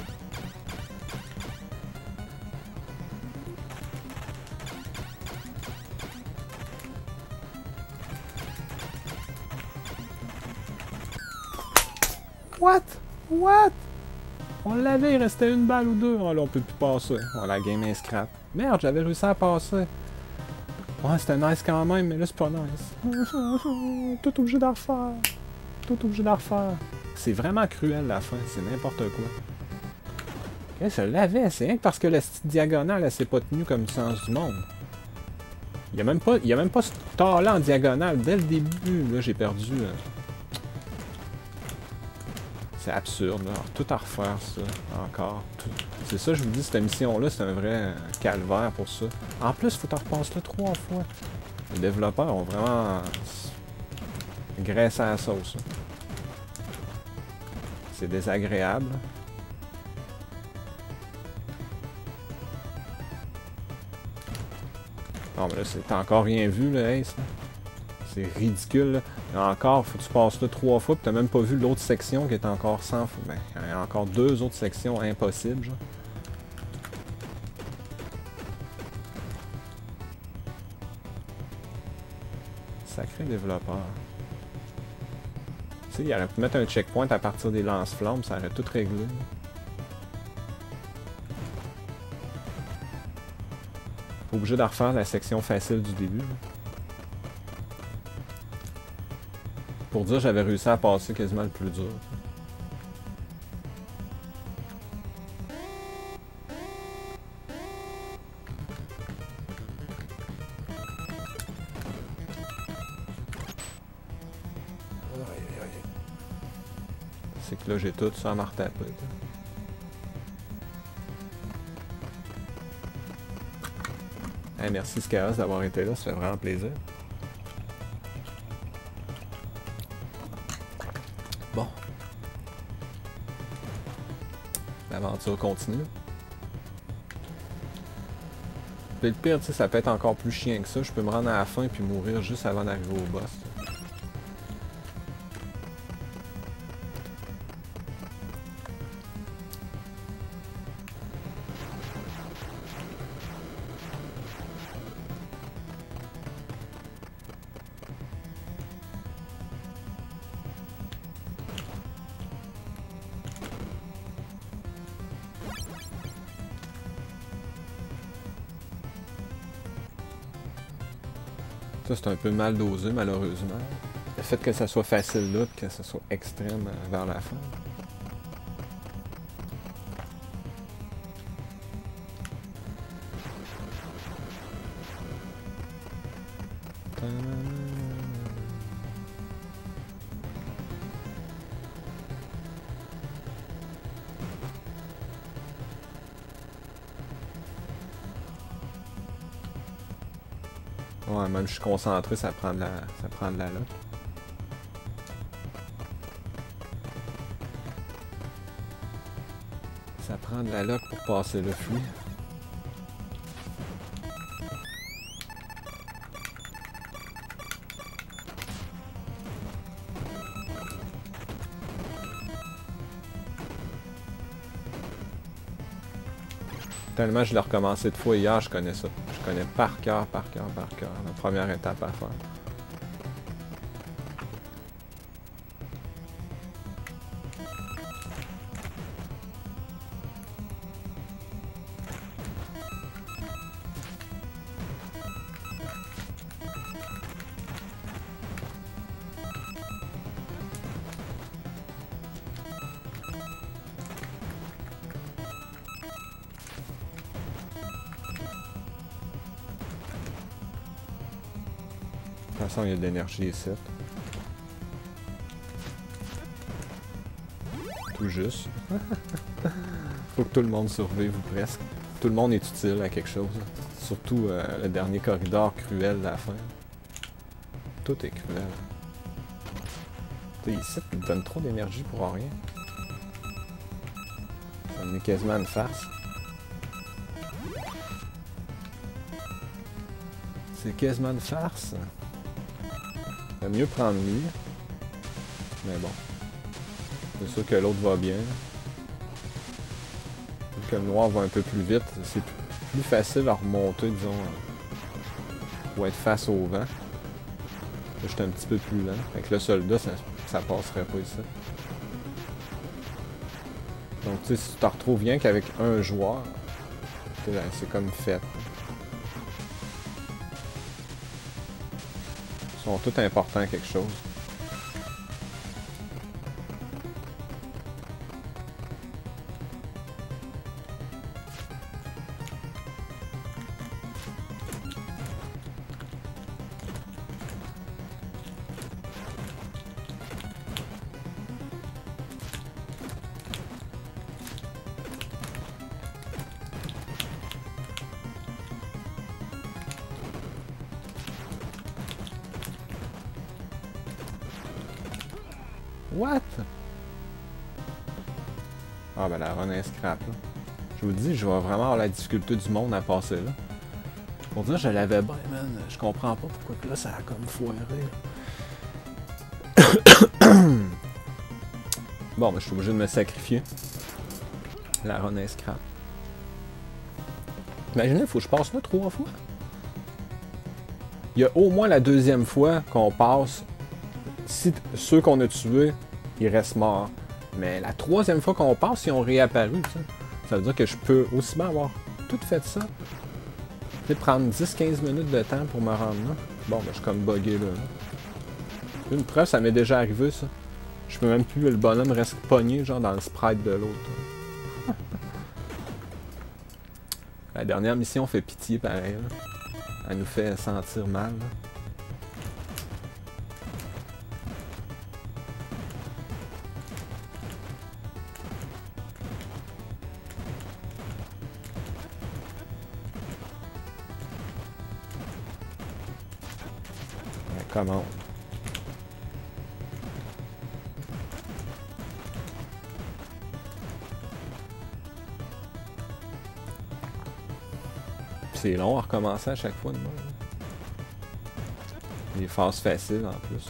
What? What? On l'avait, il restait une balle ou deux. Oh là, on peut plus passer. Oh, la game est scrap. Merde, j'avais réussi à passer. Ouais, c'était nice quand même, mais là, c'est pas nice. Tout obligé d'en refaire. Tout obligé d'en refaire. C'est vraiment cruel, la fin. C'est n'importe quoi. Okay, je l'avais. C'est rien que parce que la petite diagonale, elle s'est pas tenue comme le sens du monde. Il y a même pas, il y a même pas ce tard-là en diagonale. Dès le début, là, j'ai perdu. Euh... C'est absurde, là. Alors, tout à refaire, ça. Encore. C'est ça, je vous dis, cette mission-là, c'est un vrai euh, calvaire pour ça. En plus, faut que tu repasses là trois fois. Les développeurs ont vraiment euh, graissé à la sauce. C'est désagréable. Non, mais là, t'as encore rien vu, là, Ace. C'est ridicule, là. Et encore, faut que tu passes là trois fois, puis t'as même pas vu l'autre section qui est encore sans... Ben, il y a encore deux autres sections impossibles, genre. Sacré développeur. Tu sais, il aurait pu mettre un checkpoint à partir des lance-flammes, ça aurait tout réglé. Pas obligé de refaire la section facile du début. Là. Pour dire j'avais réussi à passer quasiment le plus dur. C'est que là j'ai tout sans m'en retaper. Hey, merci Skaos d'avoir été là, ça fait vraiment plaisir. Bon. L'aventure continue. Puis le pire, tu sais, ça peut être encore plus chiant que ça. Je peux me rendre à la fin puis mourir juste avant d'arriver au boss. Ça, c'est un peu mal dosé, malheureusement. Le fait que ça soit facile là, et que ça soit extrême vers la fin. Ouais, même je suis concentré, ça prend de la, ça prend de la luck. Ça prend de la luck pour passer le flux. Tellement je l'ai recommencé de fois hier, je connais ça. Je connais par cœur, par cœur, par cœur. La première étape à faire. De toute façon, il y a de l'énergie ici. Tout juste. Faut que tout le monde survive ou presque. Tout le monde est utile à quelque chose. Surtout euh, le dernier corridor cruel à la fin. Tout est cruel. T'sais, ici, il me donne trop d'énergie pour rien. Ça est quasiment une farce. C'est quasiment une farce. Il vaut mieux prendre lui. Mais bon. C'est sûr que l'autre va bien. Vu que le noir va un peu plus vite, c'est plus facile à remonter, disons, pour être face au vent. Là, j'étais un petit peu plus lent. Avec le soldat, ça, ça passerait pas ici. Donc, tu sais, si tu te retrouves rien qu'avec un joueur, c'est comme fait. Ils sont tous importants à quelque chose. What? Ah ben la run est scrap là. Je vous dis, je vais vraiment avoir la difficulté du monde à passer là. Pour dire je l'avais bien, man. Je comprends pas pourquoi que là ça a comme foiré. Bon, ben je suis obligé de me sacrifier. La run est scrap. Imaginez, il faut que je passe là trois fois. Il y a au moins la deuxième fois qu'on passe. Si ceux qu'on a tués, ils restent morts. Mais la troisième fois qu'on passe, ils ont réapparu. Ça, ça veut dire que je peux aussi bien avoir tout fait ça. Peut-être prendre dix quinze minutes de temps pour me rendre là. Bon, ben, je suis comme bugué là. là. Une preuve, ça m'est déjà arrivé ça. Je peux même plus, le bonhomme reste pogné genre dans le sprite de l'autre. La dernière mission fait pitié pareil. Là. Elle nous fait sentir mal. Là. Comment? C'est long à recommencer à chaque fois de même. Des phases faciles en plus.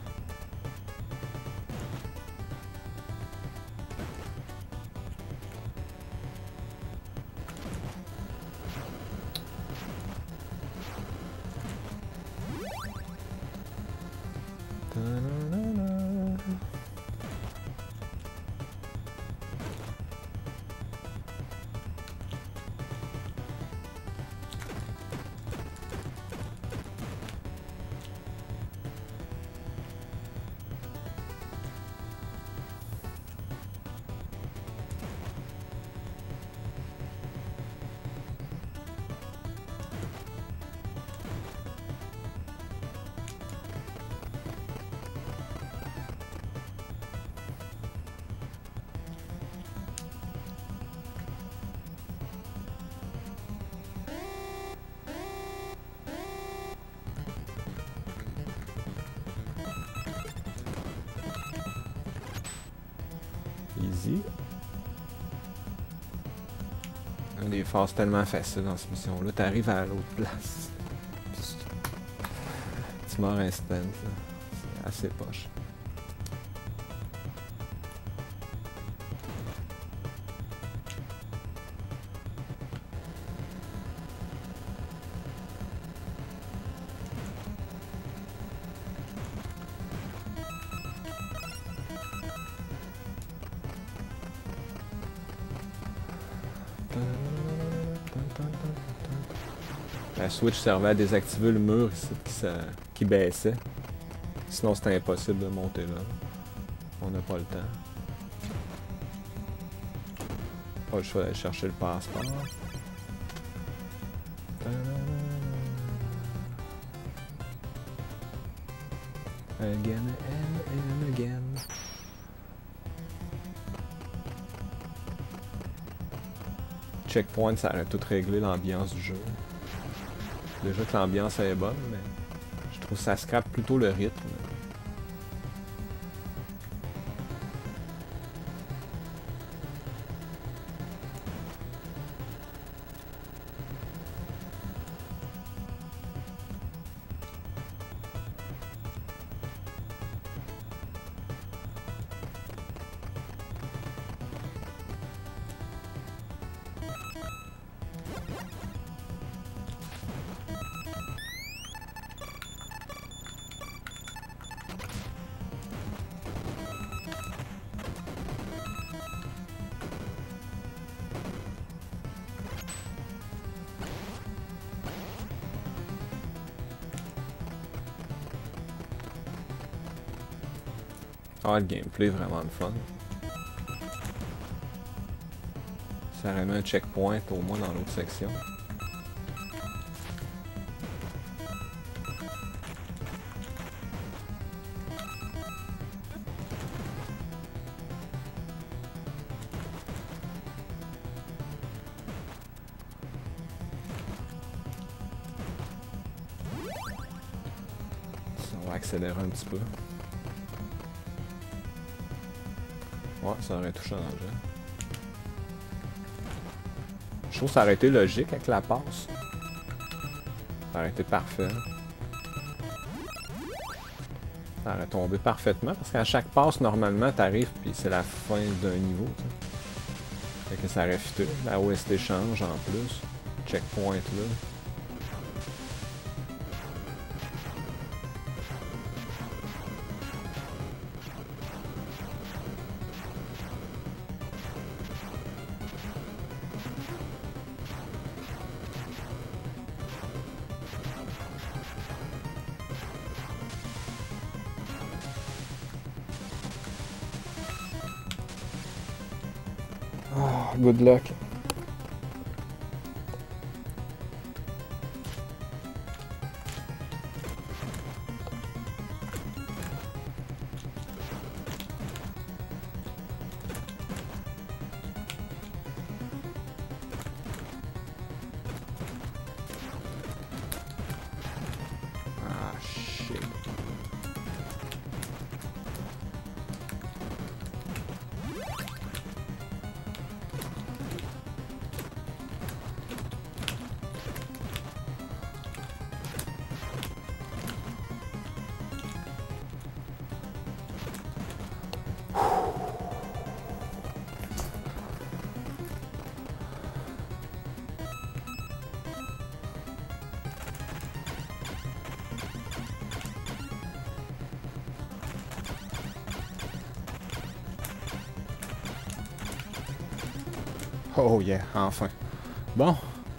Easy. Des phases tellement faciles dans cette mission-là. T'arrives à l'autre place. Tu meurs instant. C'est assez poche. La Switch servait à désactiver le mur ici qui, ça, qui baissait. Sinon c'était impossible de monter là. On n'a pas le temps. Pas le choix d'aller chercher le passeport. Again and, and again. Checkpoint, ça aurait tout réglé l'ambiance du jeu. Déjà que l'ambiance est bonne, mais je trouve que ça scrape plutôt le rythme. Ah, le gameplay est vraiment le fun. Ça aurait mis un checkpoint au moins dans l'autre section. On va accélérer un petit peu. Ouais, ça aurait tout changé. Je trouve que ça aurait été logique avec la passe. Ça aurait été parfait. Ça aurait tombé parfaitement parce qu'à chaque passe, normalement, t'arrives puis c'est la fin d'un niveau. T'sais. Fait que ça aurait fité. La O S T change en plus. Checkpoint là. Oh, good luck. Ah, shit. Oh yeah, enfin. Bon.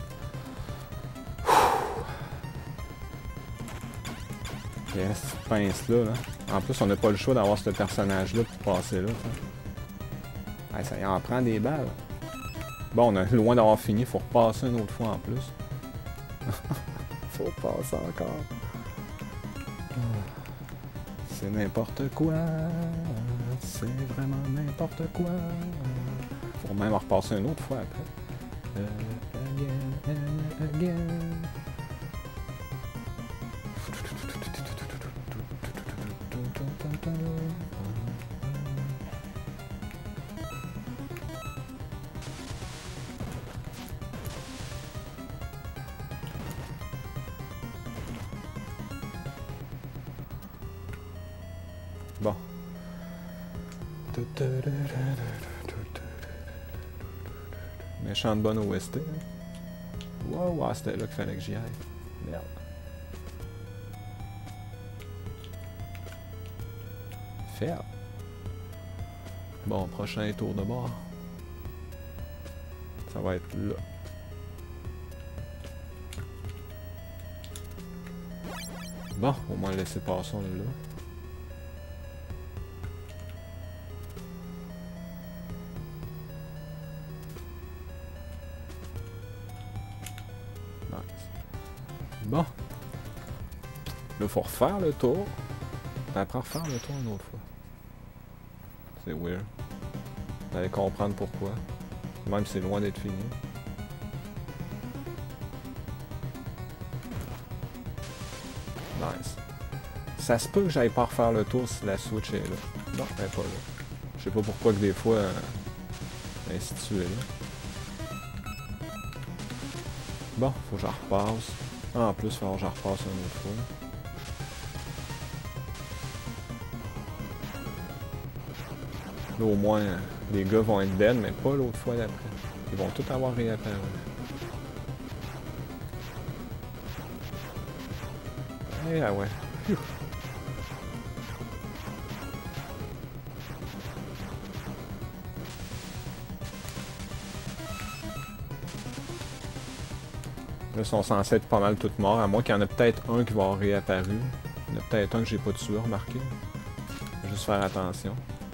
Yes, cette pince-là, là. En plus, on n'a pas le choix d'avoir ce personnage-là pour passer là. Ça. Hey, ça y en prend des balles. Bon, on est loin d'avoir fini, faut repasser une autre fois en plus. Faut passer encore. C'est n'importe quoi. C'est vraiment n'importe quoi. Faut même en repasser une autre fois après. Uh, again and again. Bon. Méchante bonne O S T. Hein? Wow, wow c'était là qu'il fallait que j'y aille. Merde. Faire. Bon, prochain tour de bord. Ça va être là. Bon, au moins laisser passer, on est là. Bon. Là, il faut refaire le tour. Après, refaire le tour une autre fois. C'est weird. Vous allez comprendre pourquoi. Même si c'est loin d'être fini. Nice. Ça se peut que j'aille pas refaire le tour si la Switch est là. Non, elle est pas là. Je sais pas pourquoi que des fois... Euh, ainsi de suite, là. Bon, faut que je repasse. En plus, il va falloir que je repasse une autre fois. Là, au moins, les gars vont être dead, mais pas l'autre fois d'après. Ils vont tous avoir réapparu. Eh ah ouais. Phew. Là, ils sont censés être pas mal tous morts, à moins qu'il y en a peut-être un qui va avoir réapparu. Il y en a peut-être un que j'ai pas tué, remarqué. Juste faire attention.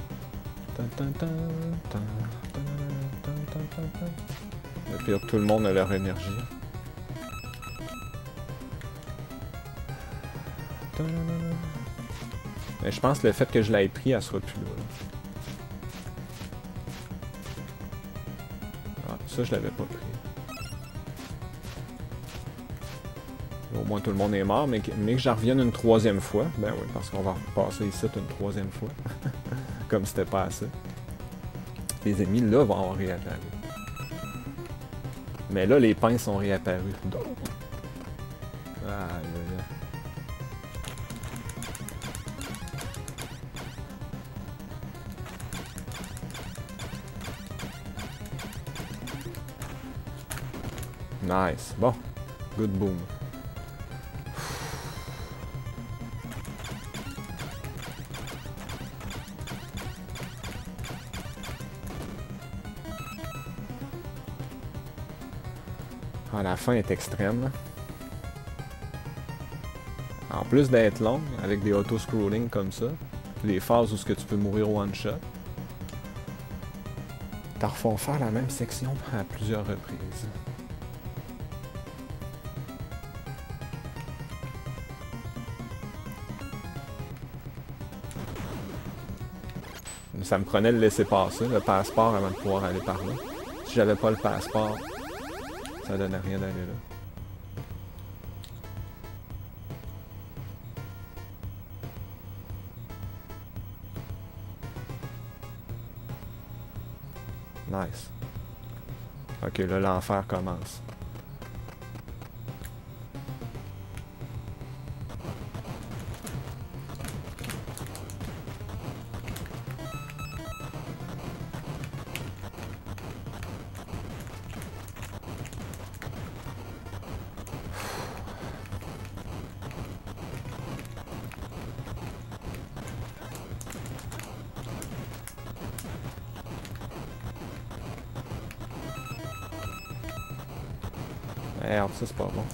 Le pire que tout le monde a leur énergie. Mais je pense que le fait que je l'ai pris, elle sera plus là. Ah, ça, je l'avais pas pris. Au moins tout le monde est mort, mais que, mais que j'en revienne une troisième fois. Ben oui, parce qu'on va repasser ici une troisième fois. Comme c'était pas assez. Les ennemis là vont avoir réapparu. Mais là, les pins sont réapparus. Ah, là, là. Nice. Bon. Good boom. Ah, la fin est extrême. Là. En plus d'être longue, avec des auto-scrolling comme ça, les phases où ce que tu peux mourir one shot, t'as refont faire la même section à plusieurs reprises. Ça me prenait le laisser passer, le passeport avant de pouvoir aller par là. Si j'avais pas le passeport, ça donnait rien d'aller là. Nice. Ok, là, l'enfer commence. Merde, ça c'est pas bon.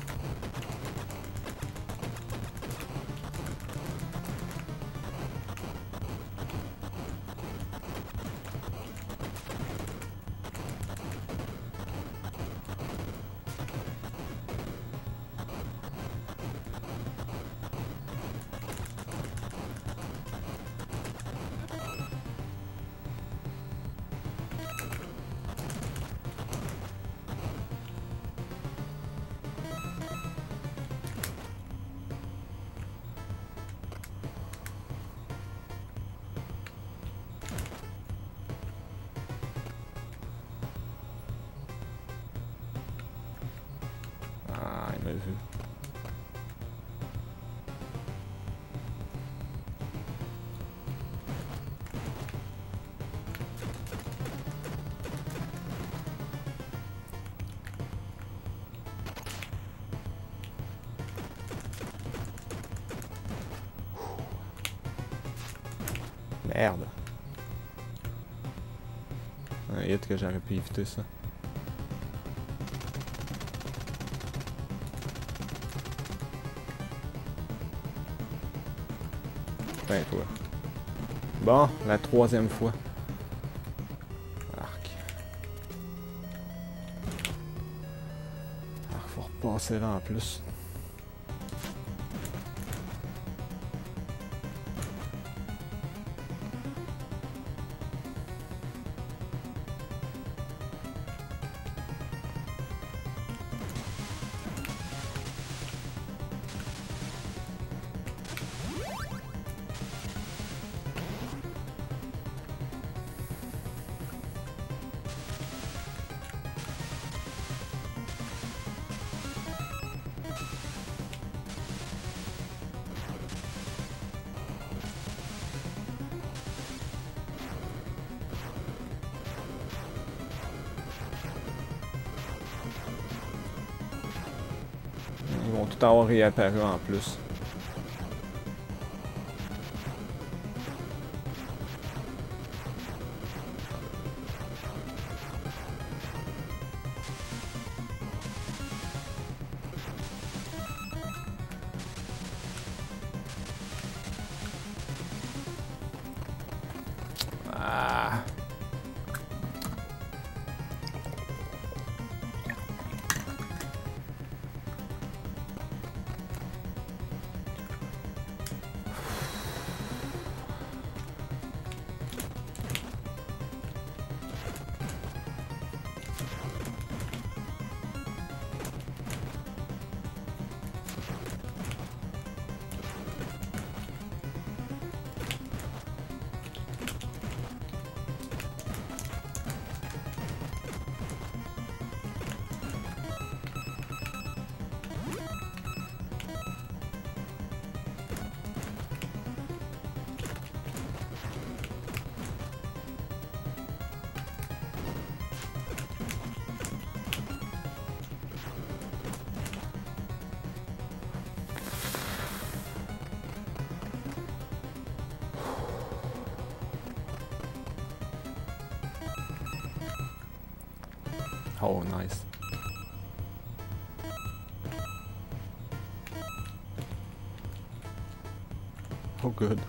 Ah, il m'a vu. Merde. Un hit que j'aurais pu éviter ça. Ben toi. Bon, la troisième fois. Arc. Arc, faut repasser là en plus. Ils vont tout avoir réapparu en plus. Ah. Oh, nice. Oh, good.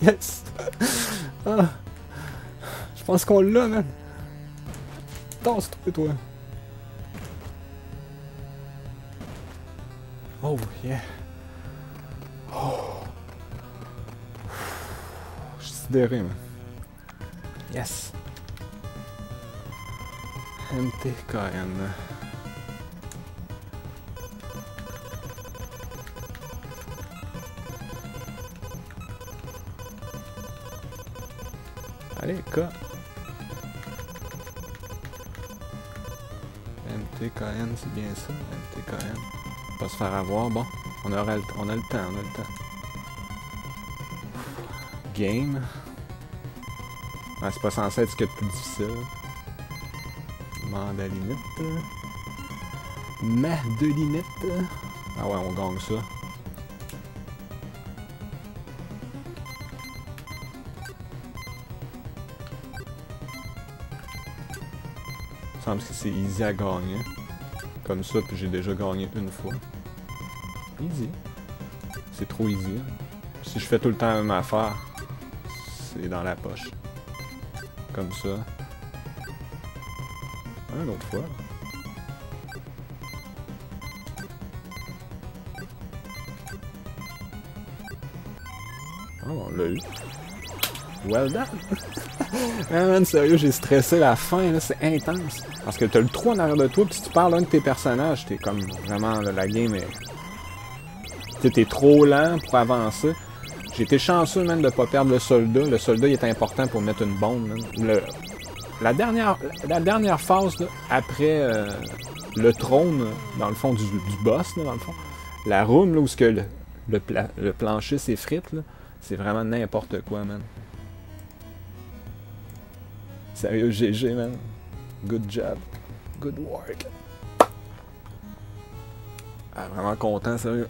Yes! Ah. Je pense qu'on l'a, man! Tasse-toi, toi! Oh, yeah! Oh! Je suis sidéré, man. Yes! M T K N. Allez, K. M T K N, c'est bien ça, M T K N. Pas se faire avoir, bon. On, aura le, on a le temps, on a le temps. Game. Ah, c'est pas censé être ce qu'il y a de plus difficile. Mandalinette. Mandalinette. Ah ouais, on gagne ça. Il me semble que c'est easy à gagner. Comme ça, puis j'ai déjà gagné une fois. Easy. C'est trop easy. Si je fais tout le temps la même affaire, c'est dans la poche. Comme ça. Une autre fois. Oh, on l'a eu. Well done! Ah man, sérieux, j'ai stressé la fin, là, c'est intense. Parce que t'as le trou en arrière de toi, pis si tu parles d'un de tes personnages, t'es comme vraiment, là, la game est... T'es, t'es trop lent pour avancer. J'ai été chanceux, man, de pas perdre le soldat. Le soldat, il est important pour mettre une bombe, man. Le... La dernière, la dernière phase, là, après euh, le trône, dans le fond, du, du boss, là, dans le fond, la room, là, où ce que le, le, pla le plancher s'effrite, là, c'est vraiment n'importe quoi, man. Sérieux, G G, man. Good job. Good work. Ah, vraiment content, sérieux.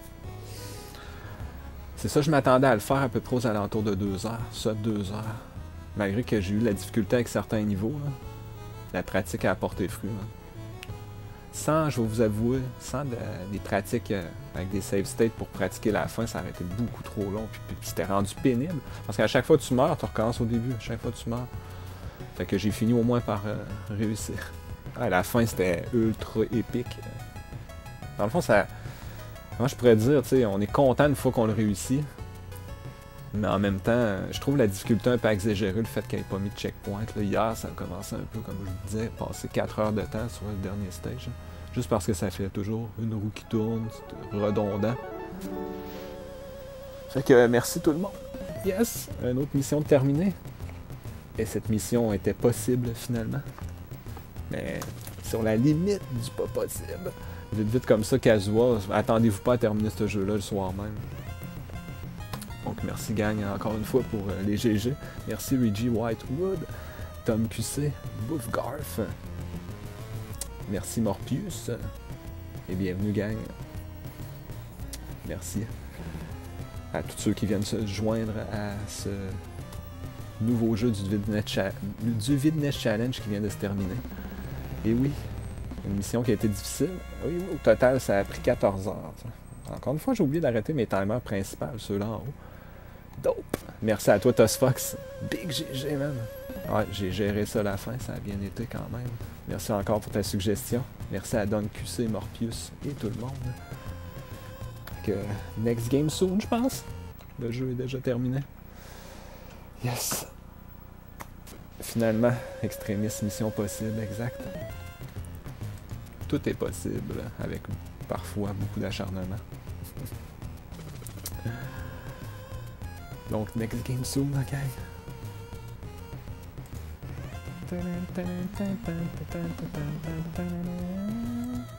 C'est ça, je m'attendais à le faire à peu près aux alentours de deux heures. Ça, deux heures. Malgré que j'ai eu la difficulté avec certains niveaux, là. La pratique a apporté fruit, man. Sans, je vais vous avouer, sans de, des pratiques euh, avec des save states pour pratiquer la fin, ça aurait été beaucoup trop long, puis, puis, puis c'était rendu pénible. Parce qu'à chaque fois que tu meurs, tu recommences au début, à chaque fois que tu meurs. Fait que j'ai fini au moins par euh, réussir. À la fin, c'était ultra épique. Dans le fond, ça... Comment je pourrais dire, tu sais, on est content une fois qu'on le réussit. Mais en même temps, je trouve la difficulté un peu exagérée, le fait qu'il n'y ait pas mis de checkpoint. Là, hier, ça a commencé un peu, comme je vous disais, passer quatre heures de temps sur le dernier stage. Hein. Juste parce que ça fait toujours une roue qui tourne, c'est redondant. Fait que euh, merci tout le monde. Yes! Une autre mission terminée. Et cette mission était possible finalement. Mais sur la limite du pas possible. Vite vite comme ça, casual. Attendez-vous pas à terminer ce jeu-là le soir même. Donc merci gang encore une fois pour euh, les G G. Merci Reggie Whitewood, Tom Q C, Boufgarf. Merci Morpius. Et bienvenue gang. Merci à tous ceux qui viennent se joindre à ce nouveau jeu du Vidness Challenge qui vient de se terminer. Et oui, une mission qui a été difficile. Oui, au total, ça a pris quatorze heures. T'sais. Encore une fois, j'ai oublié d'arrêter mes timers principaux, ceux-là en haut. Dope! Merci à toi, Tosfox. Big G G, man. Ouais, j'ai géré ça à la fin, ça a bien été quand même. Merci encore pour ta suggestion. Merci à Don Q C, Morpius et tout le monde. Que next game soon, je pense. Le jeu est déjà terminé. Yes! Finalement, extrémiste mission possible, exact. Tout est possible, avec parfois beaucoup d'acharnement. Donc, next game soon, la gang.